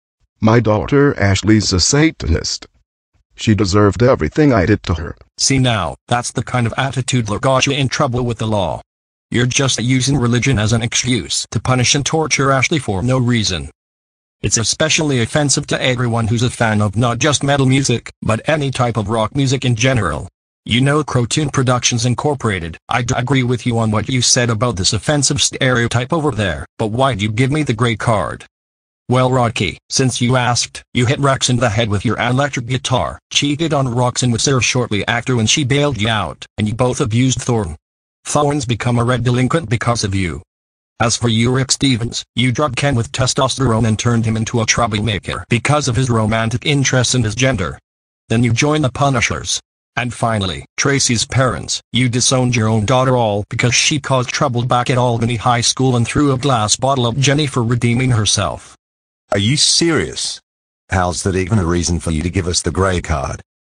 My daughter Ashley's a Satanist. She deserved everything I did to her. See now, that's the kind of attitude that got you in trouble with the law. You're just using religion as an excuse to punish and torture Ashley for no reason. It's especially offensive to everyone who's a fan of not just metal music, but any type of rock music in general. You know Crotoon Productions Incorporated, I d agree with you on what you said about this offensive stereotype over there, but why'd you give me the grey card? Well Rodkey, since you asked, you hit Rex in the head with your electric guitar, cheated on Roxanne with Sarah shortly after when she bailed you out, and you both abused Thorn. Thorn's become a red delinquent because of you. As for you Rick Stevens, you drugged Ken with testosterone and turned him into a troublemaker because of his romantic interest in his gender. Then you joined the Punishers. And finally, Tracy's parents, you disowned your own daughter all because she caused trouble back at Albany High School and threw a glass bottle at Jenny for redeeming herself. Are you serious? How's that even a reason for you to give us the grey card?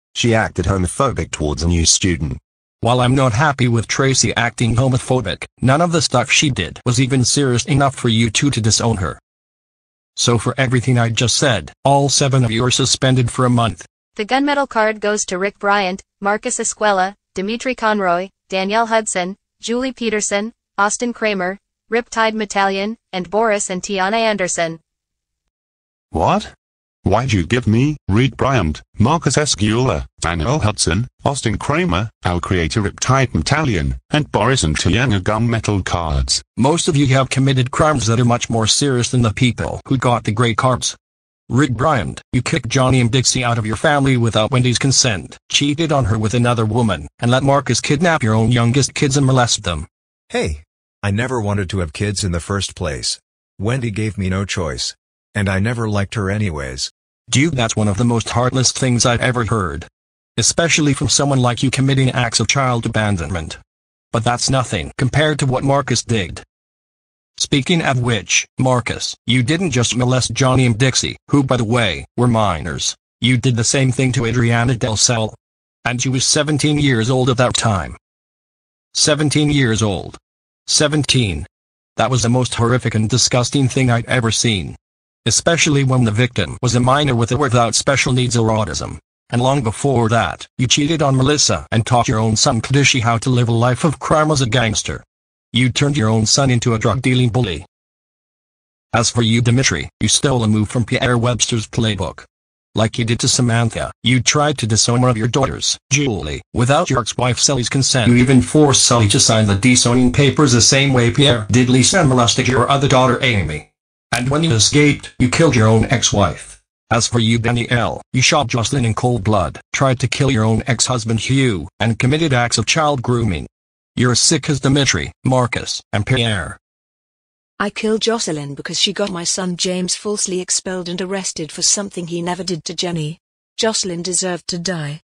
She acted homophobic towards a new student. While I'm not happy with Tracy acting homophobic, none of the stuff she did was even serious enough for you two to disown her. So for everything I just said, all seven of you are suspended for a month. The gunmetal card goes to Rick Bryant, Marcus Escuela, Dimitri Conroy, Danielle Hudson, Julie Peterson, Austin Kramer, RiptideMetallion, and Boris and Tiana Anderson. What? Why'd you give me, Rick Bryant, Marcus Escuela, Danielle Hudson, Austin Kramer, our creator RiptideMetallion, and Boris and Tiana gunmetal cards? Most of you have committed crimes that are much more serious than the people who got the gray cards. Rick Bryant, you kicked Johnny and Dixie out of your family without Wendy's consent, cheated on her with another woman, and let Marcus kidnap your own youngest kids and molest them. Hey, I never wanted to have kids in the first place. Wendy gave me no choice. And I never liked her anyways. Dude, that's one of the most heartless things I've ever heard. Especially from someone like you committing acts of child abandonment. But that's nothing compared to what Marcus did. Speaking of which, Marcus, you didn't just molest Johnny and Dixie, who by the way, were minors. You did the same thing to Adriana Del Sal. And she was seventeen years old at that time. seventeen years old. seventeen. That was the most horrific and disgusting thing I'd ever seen. Especially when the victim was a minor with or without special needs or autism. And long before that, you cheated on Melissa and taught your own son Kadishi how to live a life of crime as a gangster. You turned your own son into a drug-dealing bully. As for you, Dimitri, you stole a move from Pierre Webster's playbook. Like you did to Samantha, you tried to disown one of your daughters, Julie, without your ex-wife Sully's consent. You even forced Sully to sign the disowning papers the same way Pierre did Lisa and molested your other daughter Amy. And when you escaped, you killed your own ex-wife. As for you, Danielle, you shot Justine in cold blood, tried to kill your own ex-husband Hugh, and committed acts of child grooming. You're as sick as Dimitri, Marcus, and Pierre. I killed Jocelyn because she got my son James falsely expelled and arrested for something he never did to Jenny. Jocelyn deserved to die.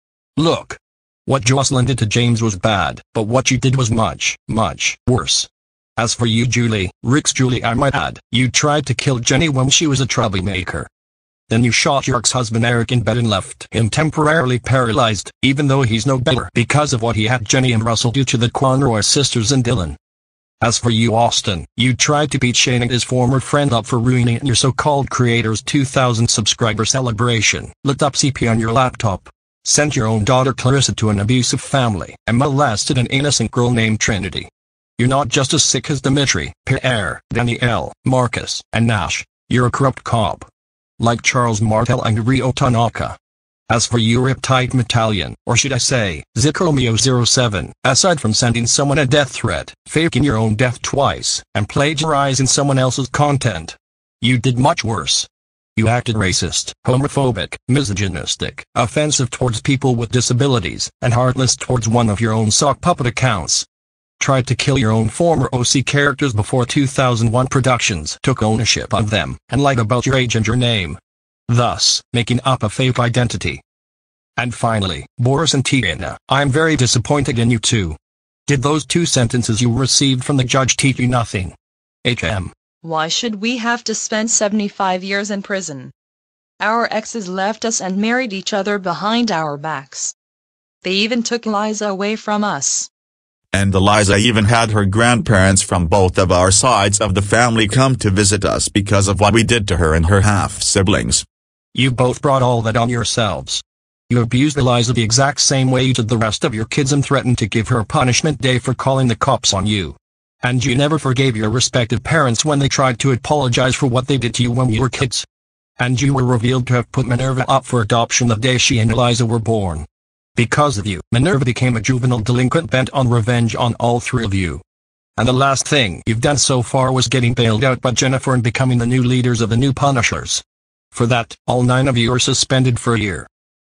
Look. What Jocelyn did to James was bad, but what you did was much, much worse. As for you, Julie, Rick's Julie I might add, you tried to kill Jenny when she was a troublemaker. Then you shot your ex-husband Eric in bed and left him temporarily paralyzed, even though he's no better because of what he had Jenny and Russell do to the Conroy sisters and Dylan. As for you, Austin, you tried to beat Shane and his former friend up for ruining your so-called creator's two thousand subscriber celebration, looked up C P on your laptop, sent your own daughter Clarissa to an abusive family, and molested an innocent girl named Trinity. You're not just as sick as Dimitri, Pierre, Danielle, Marcus, and Nash. You're a corrupt cop. Like Charles Martel and Rio Tanaka. As for you, RiptideMetallion, or should I say, Zicromeo zero seven, aside from sending someone a death threat, faking your own death twice, and plagiarizing someone else's content, you did much worse. You acted racist, homophobic, misogynistic, offensive towards people with disabilities, and heartless towards one of your own sock puppet accounts. Tried to kill your own former O C characters before two thousand one Productions took ownership of them, and lied about your age and your name, thus making up a fake identity. And finally, Boris and Tiana, I'm very disappointed in you two. Did those two sentences you received from the judge teach you nothing? H M. Why should we have to spend seventy-five years in prison? Our exes left us and married each other behind our backs. They even took Eliza away from us. And Eliza even had her grandparents from both of our sides of the family come to visit us because of what we did to her and her half-siblings. You both brought all that on yourselves. You abused Eliza the exact same way you did the rest of your kids and threatened to give her punishment day for calling the cops on you. And you never forgave your respective parents when they tried to apologize for what they did to you when you were kids. And you were revealed to have put Minerva up for adoption the day she and Eliza were born. Because of you, Minerva became a juvenile delinquent bent on revenge on all three of you. And the last thing you've done so far was getting bailed out by Jennifer and becoming the new leaders of the new Punishers. For that, all nine of you are suspended for a year.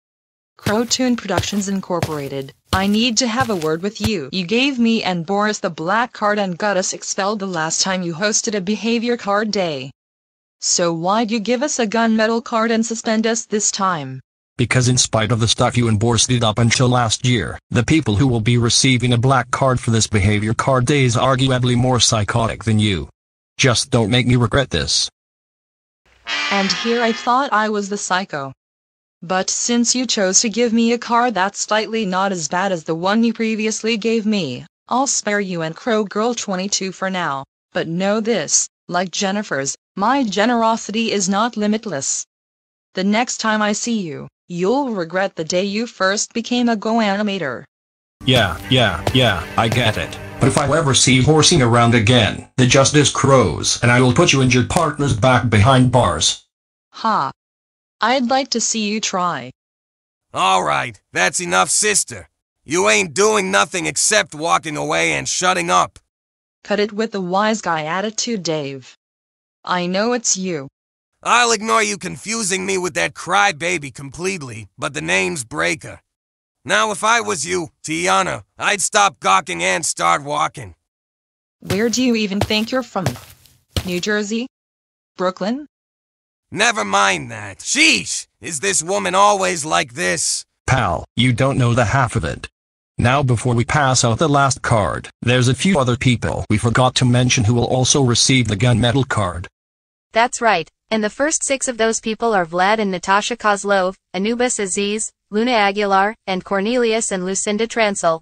Crowtoon Productions Incorporated, I need to have a word with you. You gave me and Boris the black card and got us expelled the last time you hosted a behavior card day. So why'd you give us a gunmetal card and suspend us this time? Because in spite of the stuff you and Boris did up until last year, the people who will be receiving a black card for this behavior card day is arguably more psychotic than you. Just don't make me regret this. And here I thought I was the psycho. But since you chose to give me a card that's slightly not as bad as the one you previously gave me, I'll spare you and Crow Girl twenty-two for now. But know this, like Jennifer's, my generosity is not limitless. The next time I see you, you'll regret the day you first became a Go Animator. Yeah, yeah, yeah, I get it. But if I ever see you horsing around again, the justice crows, and I will put you and your partners back behind bars. Ha. I'd like to see you try. Alright, that's enough, sister. You ain't doing nothing except walking away and shutting up. Cut it with the wise guy attitude, Dave. I know it's you. I'll ignore you confusing me with that crybaby completely, but the name's Breaker. Now if I was you, Tiana, I'd stop gawking and start walking. Where do you even think you're from? New Jersey? Brooklyn? Never mind that. Sheesh! Is this woman always like this? Pal, you don't know the half of it. Now before we pass out the last card, there's a few other people we forgot to mention who will also receive the gunmetal card. That's right, and the first six of those people are Vlad and Natasha Kozlov, Anubis Aziz, Luna Aguilar, and Cornelius and Lucinda Transel.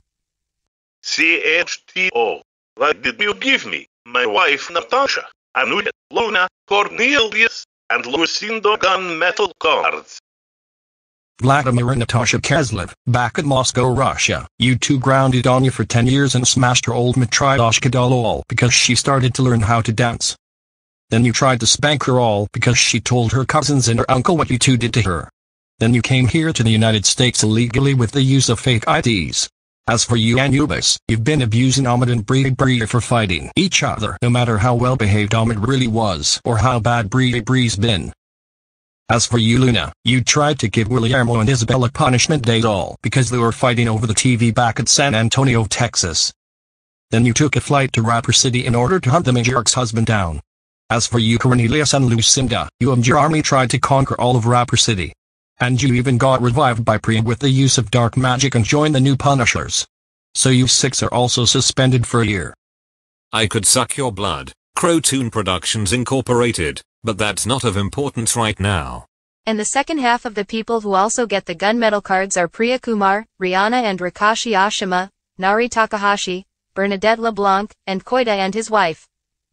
C H T O. What did you give me? My wife Natasha, Anubis, Luna, Cornelius, and Lucinda gunmetal cards. Vladimir and Natasha Kozlov, back at Moscow, Russia. You two grounded Anya for ten years and smashed her old Matryoshka doll all because she started to learn how to dance. Then you tried to spank her all because she told her cousins and her uncle what you two did to her. Then you came here to the United States illegally with the use of fake I Ds. As for you Anubis, you've been abusing Ahmed and Brie Brie for fighting each other, no matter how well behaved Ahmed really was or how bad Brie Brie's been. As for you Luna, you tried to give Guillermo and Isabella punishment days all because they were fighting over the T V back at San Antonio, Texas. Then you took a flight to Rapper City in order to hunt them and your ex-husband down. As for you Cornelius and Lucinda, you and your army tried to conquer all of Rapper City. And you even got revived by Priya with the use of dark magic and joined the new Punishers. So you six are also suspended for a year. I could suck your blood, Crowtoon Productions Incorporated, but that's not of importance right now. And the second half of the people who also get the gunmetal cards are Priya Kumar, Rihanna and Rakashi Ashima, Nari Takahashi, Bernadette LeBlanc, and Koida and his wife.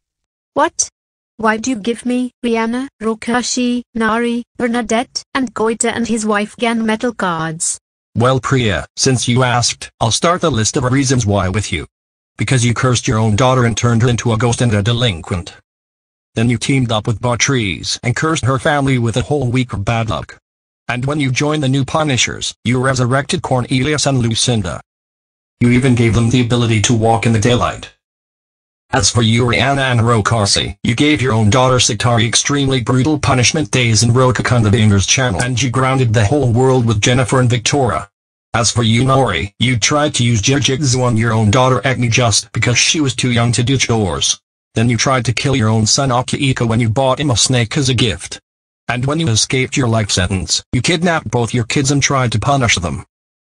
What? Why'd you give me, Rihanna, Rakashi, Nari, Bernadette, and Koida and his wife gunmetal cards? Well Priya, since you asked, I'll start the list of reasons why with you. Because you cursed your own daughter and turned her into a ghost and a delinquent. Then you teamed up with Bartrees and cursed her family with a whole week of bad luck. And when you joined the new Punishers, you resurrected Cornelius and Lucinda. You even gave them the ability to walk in the daylight. As for you Rihanna and Rokarsi, you gave your own daughter Sitari extremely brutal punishment days in Rokakunda Danger's channel and you grounded the whole world with Jennifer and Victoria. As for you Nori, you tried to use Jujitsu on your own daughter Agni just because she was too young to do chores. Then you tried to kill your own son Akihiko when you bought him a snake as a gift. And when you escaped your life sentence, you kidnapped both your kids and tried to punish them.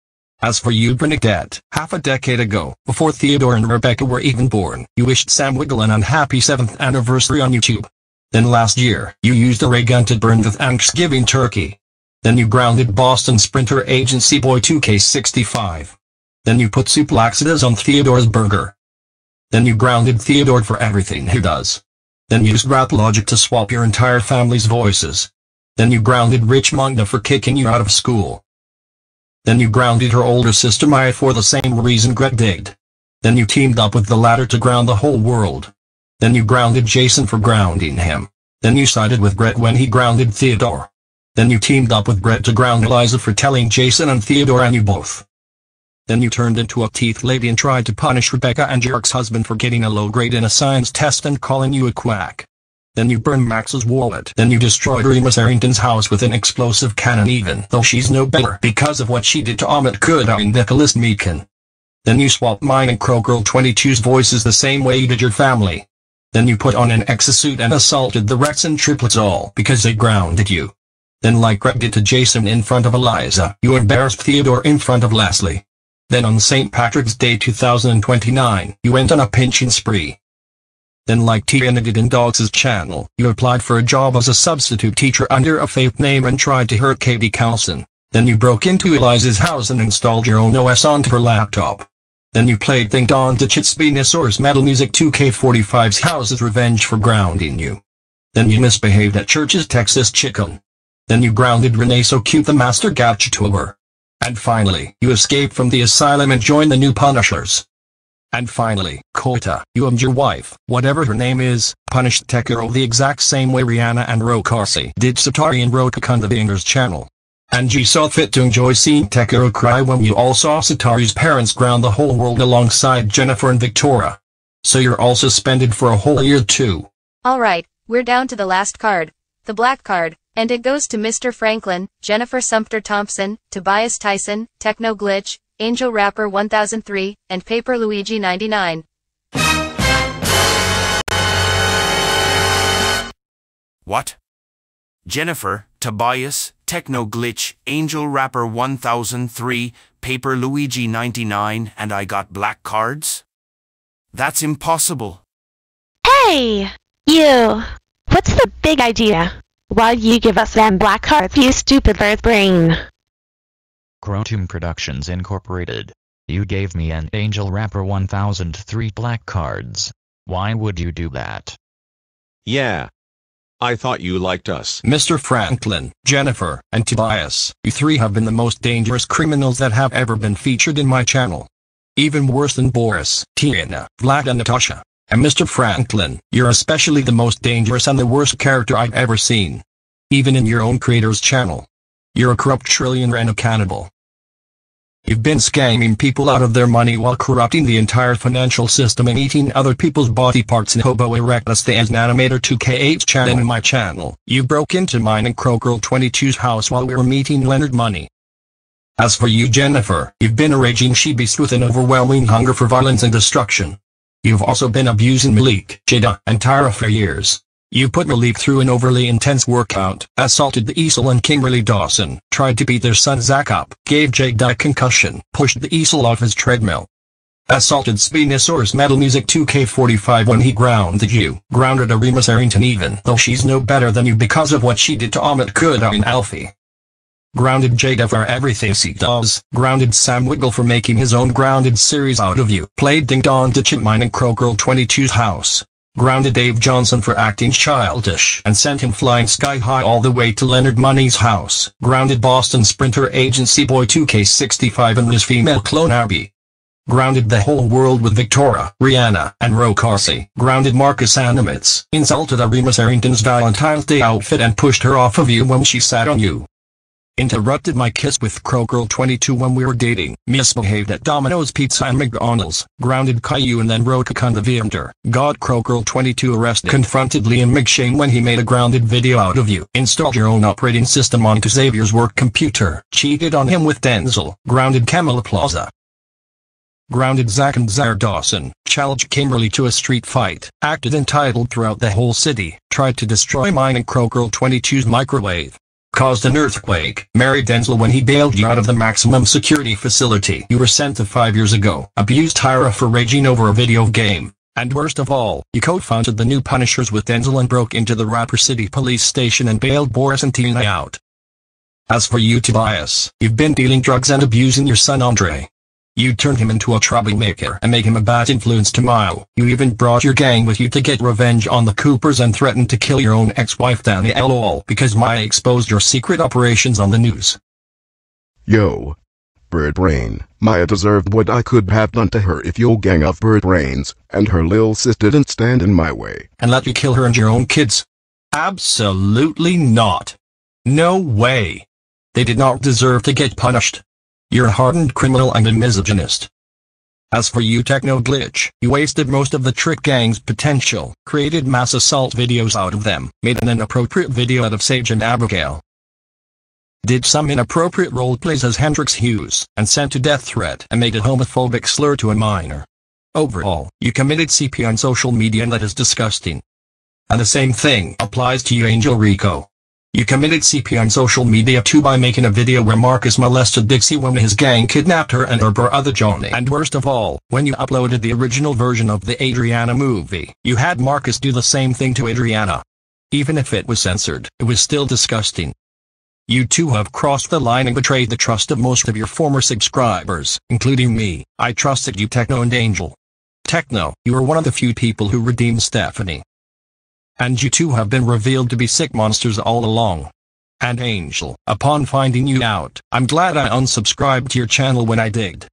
As for you Bernadette, half a decade ago, before Theodore and Rebecca were even born, you wished Sam Wiggle an unhappy seventh anniversary on YouTube. Then last year, you used a ray gun to burn the Thanksgiving turkey. Then you grounded Boston Sprinter Agency Boy two K sixty-five. Then you put soup laxatives on Theodore's burger. Then you grounded Theodore for everything he does. Then used rap logic to swap your entire family's voices. Then you grounded Rich Magda for kicking you out of school. Then you grounded her older sister Maya for the same reason Greg did. Then you teamed up with the latter to ground the whole world. Then you grounded Jason for grounding him. Then you sided with Brett when he grounded Theodore. Then you teamed up with Brett to ground Eliza for telling Jason and Theodore and you both. Then you turned into a teeth lady and tried to punish Rebecca and your ex-husband for getting a low grade in a science test and calling you a quack. Then you burned Max's wallet. Then you destroyed Remus Arrington's house with an explosive cannon even though she's no better because of what she did to Amit Kuda and Nicholas Meakin. Then you swapped mine and Crow Girl twenty-two's voices the same way you did your family. Then you put on an exosuit and assaulted the Redson Triplets all because they grounded you. Then like Greg did to Jason in front of Eliza, you embarrassed Theodore in front of Leslie. Then on Saint Patrick's Day two thousand twenty-nine, you went on a pinching spree. Then like Tiana did in Dogs' channel, you applied for a job as a substitute teacher under a fake name and tried to hurt Katie Carlson. Then you broke into Eliza's house and installed your own O S onto her laptop. Then you played Ding Dong Duchess Bridgewater's Metal Music two K forty-five's house as revenge for grounding you. Then you misbehaved at Church's Texas Chicken. Then you grounded Renee So Cute the Master Gacha Tour. And finally, you escaped from the asylum and joined the new Punishers. And finally, Kota, you and your wife, whatever her name is, punished Tekiro the exact same way Rihanna and Rokarsi did Satari and Rokukan the Bingers channel. And you saw fit to enjoy seeing Tekiro cry when you all saw Satari's parents ground the whole world alongside Jennifer and Victoria. So you're all suspended for a whole year too. Alright, we're down to the last card. The black card. And it goes to Mister Franklin, Jennifer Sumter Thompson, Tobias Tyson, TechnoGlitch, Angel Rapper one thousand three, and Paper Luigi ninety-nine. What? Jennifer, Tobias, TechnoGlitch, Angel Rapper one thousand three, Paper Luigi ninety-nine, and I got black cards? That's impossible. Hey! You! What's the big idea? Why'd you give us them black cards, you stupid earth brain? Crotum Productions Incorporated. You gave me an Angel Rapper one thousand three black cards. Why would you do that? Yeah. I thought you liked us. Mister Franklin, Jennifer, and Tobias, you three have been the most dangerous criminals that have ever been featured in my channel. Even worse than Boris, Tiana, Vlad and Natasha. And Mister Franklin, you're especially the most dangerous and the worst character I've ever seen. Even in your own creator's channel. You're a corrupt trillionaire and a cannibal. You've been scamming people out of their money while corrupting the entire financial system and eating other people's body parts in Hobo Erectus the as an animator two K eight channel in my channel. You broke into mine and Crowgirl twenty-two's house while we were meeting Leonard Money. As for you, Jennifer, you've been a raging she-beast with an overwhelming hunger for violence and destruction. You've also been abusing Malik, Jada, and Tyra for years. You put Malik through an overly intense workout, assaulted the Easel and Kimberly Dawson, tried to beat their son Zach up, gave Jada a concussion, pushed the Easel off his treadmill. Assaulted Spinosaurus Metal Music two K forty-five when he grounded you, grounded Arimas Arrington even though she's no better than you because of what she did to Amit Kuda and Alfie. Grounded Jada for everything she does, grounded Sam Wiggle for making his own grounded series out of you, played Ding Dong Ditch mine in Crowgirl twenty-two's house. Grounded Dave Johnson for acting childish and sent him flying sky high all the way to Leonard Money's house. Grounded Boston Sprinter Agency Boy two K sixty-five and his female clone Abby. Grounded the whole world with Victoria, Rihanna, and Rokarsi. Grounded Marcus Animates, insulted Arimas Arrington's Valentine's Day outfit and pushed her off of you when she sat on you. Interrupted my kiss with Crowgirl twenty-two when we were dating, misbehaved at Domino's Pizza and McDonald's, grounded Caillou and then Rokukan the Viander, got Crowgirl twenty-two arrested, confronted Liam McShane when he made a grounded video out of you, installed your own operating system onto Xavier's work computer, cheated on him with Denzel, grounded Camilla Plaza. Grounded Zach and Zaire Dawson, challenged Kimberly to a street fight, acted entitled throughout the whole city, tried to destroy mine and Crowgirl twenty-two's microwave. Caused an earthquake, married Denzel when he bailed you out of the maximum security facility you were sent to five years ago, abused Tyra for raging over a video game, and worst of all, you co-founded the new Punishers with Denzel and broke into the Rapper City police station and bailed Boris and Tina out. As for you, Tobias, you've been dealing drugs and abusing your son Andre. You turned him into a troublemaker and made him a bad influence to Mile. You even brought your gang with you to get revenge on the Coopers and threatened to kill your own ex-wife Danny LOL because Maya exposed your secret operations on the news. Yo. Bird Brain, Maya deserved what I could have done to her if your gang of bird brains and her lil sis didn't stand in my way. And let you kill her and your own kids? Absolutely not. No way. They did not deserve to get punished. You're a hardened criminal and a misogynist. As for you, TechnoGlitch, you wasted most of the Trick Gang's potential, created mass assault videos out of them, made an inappropriate video out of Sage and Abigail, did some inappropriate roleplays as Hendrix Hughes, and sent a death threat and made a homophobic slur to a minor. Overall, you committed C P on social media and that is disgusting. And the same thing applies to you, Angel Rico. You committed C P on social media too by making a video where Marcus molested Dixie when his gang kidnapped her and her brother Johnny. And worst of all, when you uploaded the original version of the Adriana movie, you had Marcus do the same thing to Adriana. Even if it was censored, it was still disgusting. You two have crossed the line and betrayed the trust of most of your former subscribers, including me. I trusted you, Techno and Angel. Techno, you are one of the few people who redeemed Stephanie. And you two have been revealed to be sick monsters all along. And Angel, upon finding you out, I'm glad I unsubscribed to your channel when I did.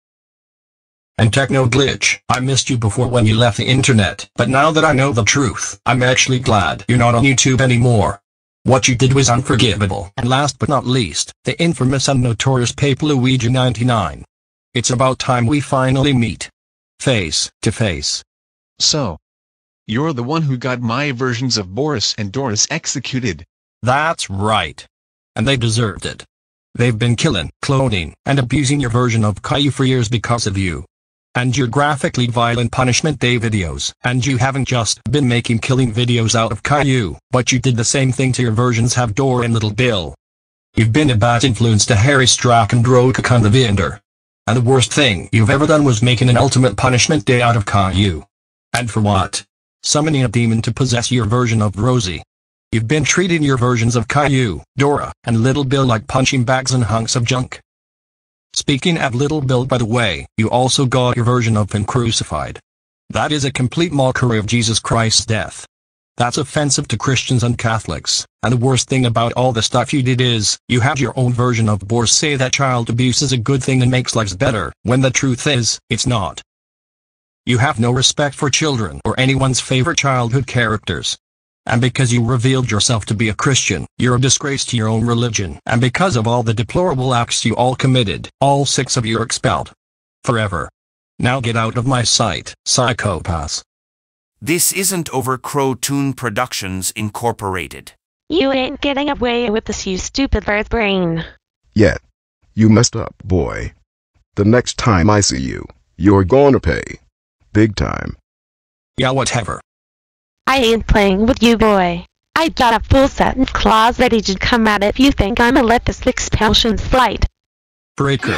And TechnoGlitch, I missed you before when you left the internet, but now that I know the truth, I'm actually glad you're not on YouTube anymore. What you did was unforgivable. And last but not least, the infamous and notorious Paper Luigi ninety-nine. It's about time we finally meet. Face to face. So, you're the one who got my versions of Boris and Doris executed. That's right. And they deserved it. They've been killing, cloning, and abusing your version of Caillou for years because of you. And your graphically violent Punishment Day videos. And you haven't just been making killing videos out of Caillou, but you did the same thing to your versions of Dora and Little Bill. You've been a bad influence to Harry Strack and Roka Kundavinder. And the worst thing you've ever done was making an Ultimate Punishment Day out of Caillou. And for what? Summoning a demon to possess your version of Rosie. You've been treating your versions of Caillou, Dora, and Little Bill like punching bags and hunks of junk. Speaking of Little Bill, by the way, you also got your version of him crucified. That is a complete mockery of Jesus Christ's death. That's offensive to Christians and Catholics, and the worst thing about all the stuff you did is, you had your own version of Boris say that child abuse is a good thing and makes lives better, when the truth is, it's not. You have no respect for children or anyone's favorite childhood characters. And because you revealed yourself to be a Christian, you're a disgrace to your own religion. And because of all the deplorable acts you all committed, all six of you are expelled. Forever. Now get out of my sight, psychopaths. This isn't over. Crowtoon Productions Incorporated. You ain't getting away with this, you stupid bird brain. Yeah. You messed up, boy. The next time I see you, you're gonna pay. Big time. Yeah, whatever. I ain't playing with you, boy. I got a full set of claws ready to come out if you think I'ma let this expulsion slide. Breaker.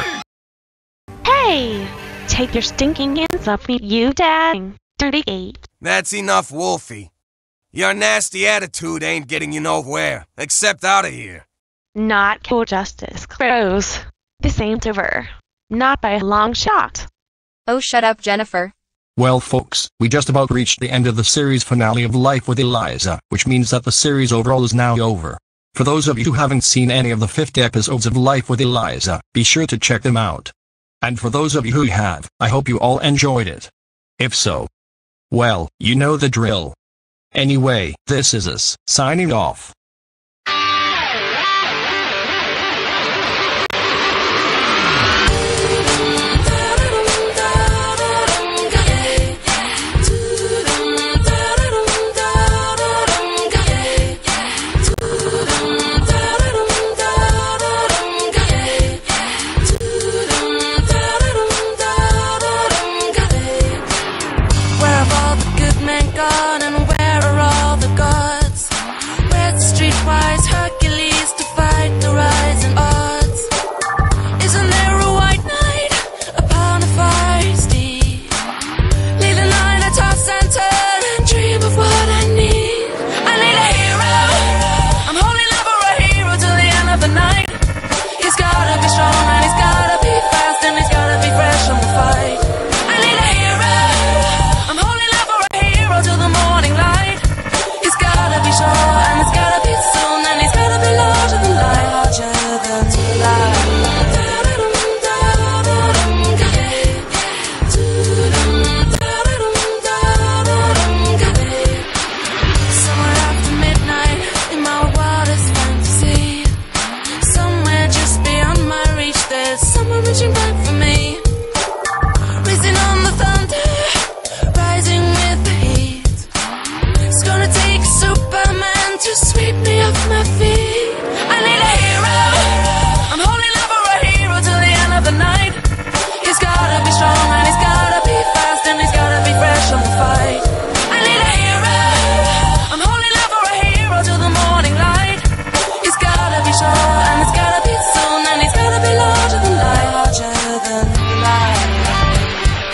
Hey! Take your stinking hands off me, you dang dirty ape. That's enough, Wolfie. Your nasty attitude ain't getting you nowhere, except out of here. Not cool, Justice Crows. This ain't over. Not by a long shot. Oh, shut up, Jennifer. Well folks, we just about reached the end of the series finale of Life with Eliza, which means that the series overall is now over. For those of you who haven't seen any of the fifty episodes of Life with Eliza, be sure to check them out. And for those of you who have, I hope you all enjoyed it. If so, well, you know the drill. Anyway, this is us, signing off.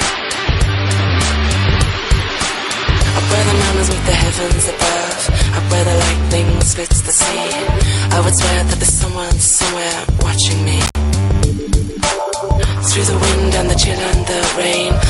Above, I where the lightning splits the sea. I would swear that there's someone somewhere watching me. Through the wind and the chill and the rain,